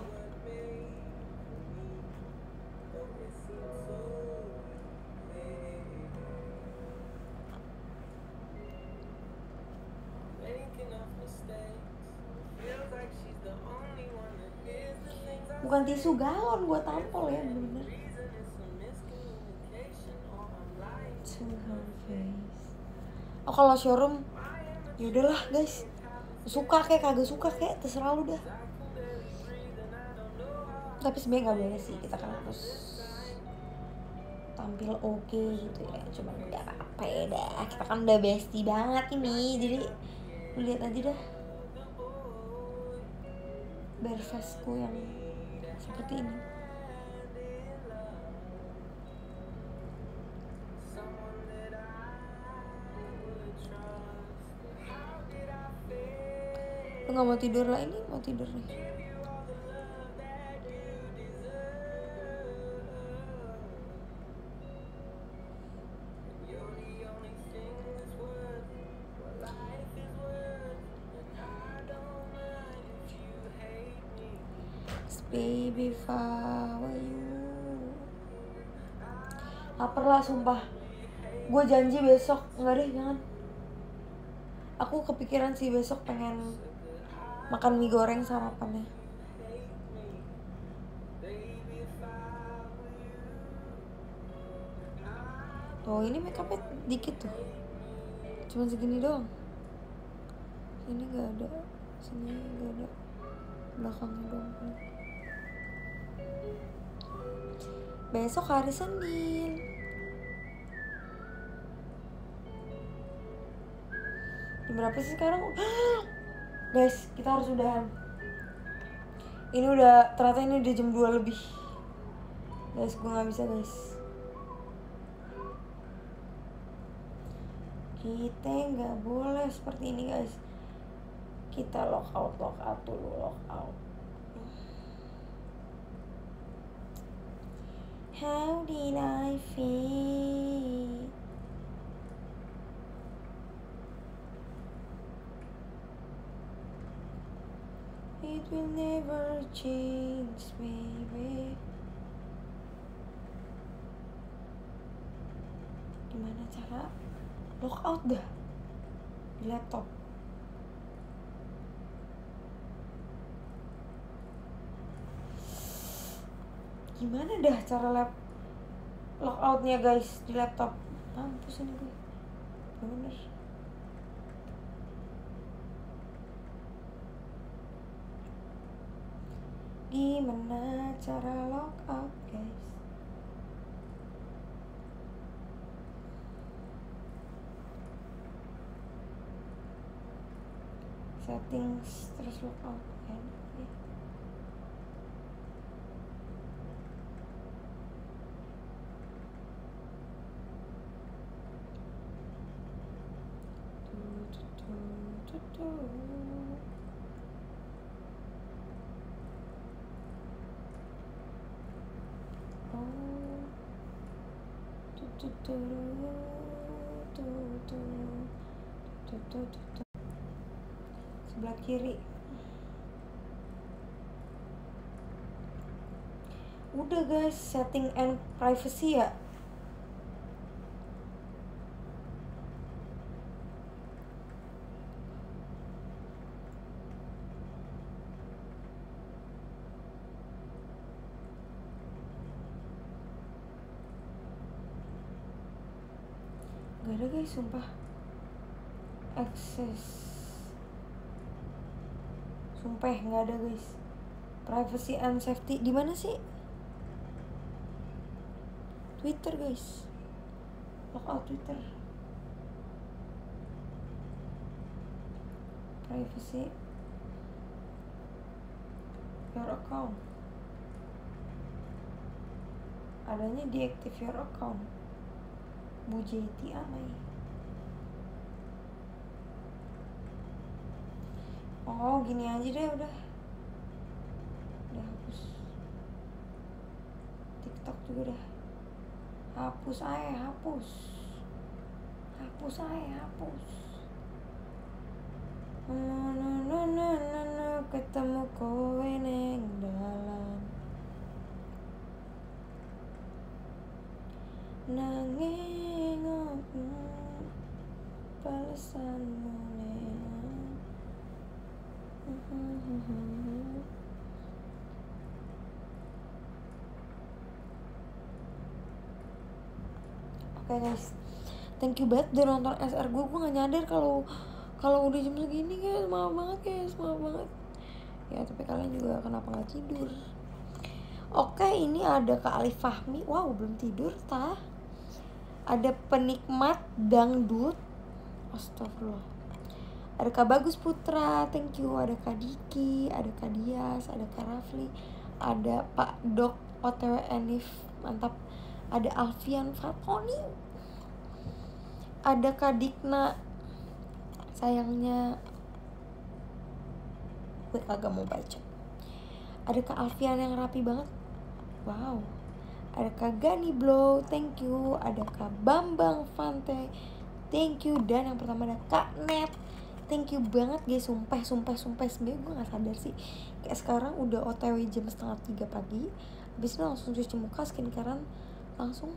Bukan tisu galon buat tampol ya, bener-bener. To her face. Oh kalau showroom, yaudahlah guys. Suka kayak kagak suka kayak terserah lu dah. Tapi sebenarnya nggak boleh sih, kita kan harus tampil oke gitu ya. Cuman nggak apa-apa ya dah. Kita kan udah bestie banget ini, jadi lu lihat aja dah. Bare face-ku yang seperti ini. Lu nggak mau tidur lah? Ini mau tidur nih. Baby, if I were you. Laper lah sumpah. Gue janji besok, enggak deh jangan. Aku kepikiran sih besok pengen makan mie goreng sarapannya. Tuh ini make upnya dikit tuh, cuma segini doang. Ini nggak ada, sini nggak ada, belakangnya doang. Besok hari Senin. Jam berapa sih sekarang? Guys, kita harus udahan. Ini udah, ternyata ini udah jam dua lebih. Guys, gue gak bisa guys. Kita gak boleh seperti ini guys. Kita lock out, lock out dulu, lock out. How did I feel? It will never change, baby. Gimana cara lock out dah di laptop? Gimana dah cara lap lock outnya guys di laptop? Mampus ini gue, bener. Gimana cara lock out guys? Settings terus lock out kan? Ya. Sebelah kiri. Udah guys, setting and privacy ya. Gak ada guys, sumpah. Access. Sumpah nggak ada guys. Privacy and safety di mana sih? Twitter guys. Logout Twitter. Privacy your account. Adanya deactive your account. Bu Jeti amai. Oh gini aja deh udah. Udah hapus. TikTok juga dah. Hapus aja, hapus. Hapus aja, hapus. Na na na na na na ketemu kowe neng dalam. Nanging aku balasanmu neng. Oke okay guys, thank you banget udah nonton S R gue. Gue gak nyadar kalau kalau udah jam segini guys, maaf banget guys, maaf banget. Ya tapi kalian juga kenapa gak tidur? Oke okay, ini ada Kak Alif Fahmi. Wow belum tidur tah. Ada penikmat dangdut. Astagfirullah. Ada Kak Bagus Putra, thank you. Ada Kak Diki, ada Kak Dias, ada Kak Rafli, ada Pak Dok O T W Enif, mantap. Ada Alfian Fatoni, ada Kak Dikna, sayangnya gue kagak mau baca. Ada Kak Alfian yang rapi banget, wow. Ada Kak Gani Blow, thank you. Ada Kak Bambang Fante, thank you. Dan yang pertama ada Kak Net, thank you banget guys. Sumpah, sumpah, sumpah. Sebenernya gue gak sadar sih, kayak sekarang udah O T W jam setengah tiga pagi. Habis itu langsung cuci muka, skincarean, langsung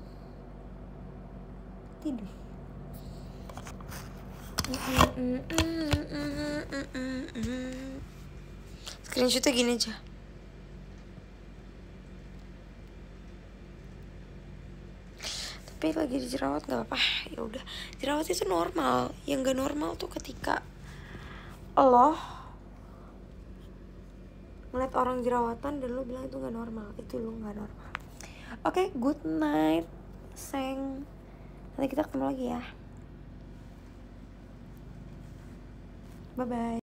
tidur. Screenshotnya gini aja. Tapi lagi di jerawat nggak apa-apa, ya udah. Jerawat itu normal. Yang nggak normal tuh ketika lo ngeliat orang jerawatan dan lo bilang itu nggak normal, itu lo nggak normal. Oke, okay, good night, Seng. Nanti kita ketemu lagi ya. Bye bye.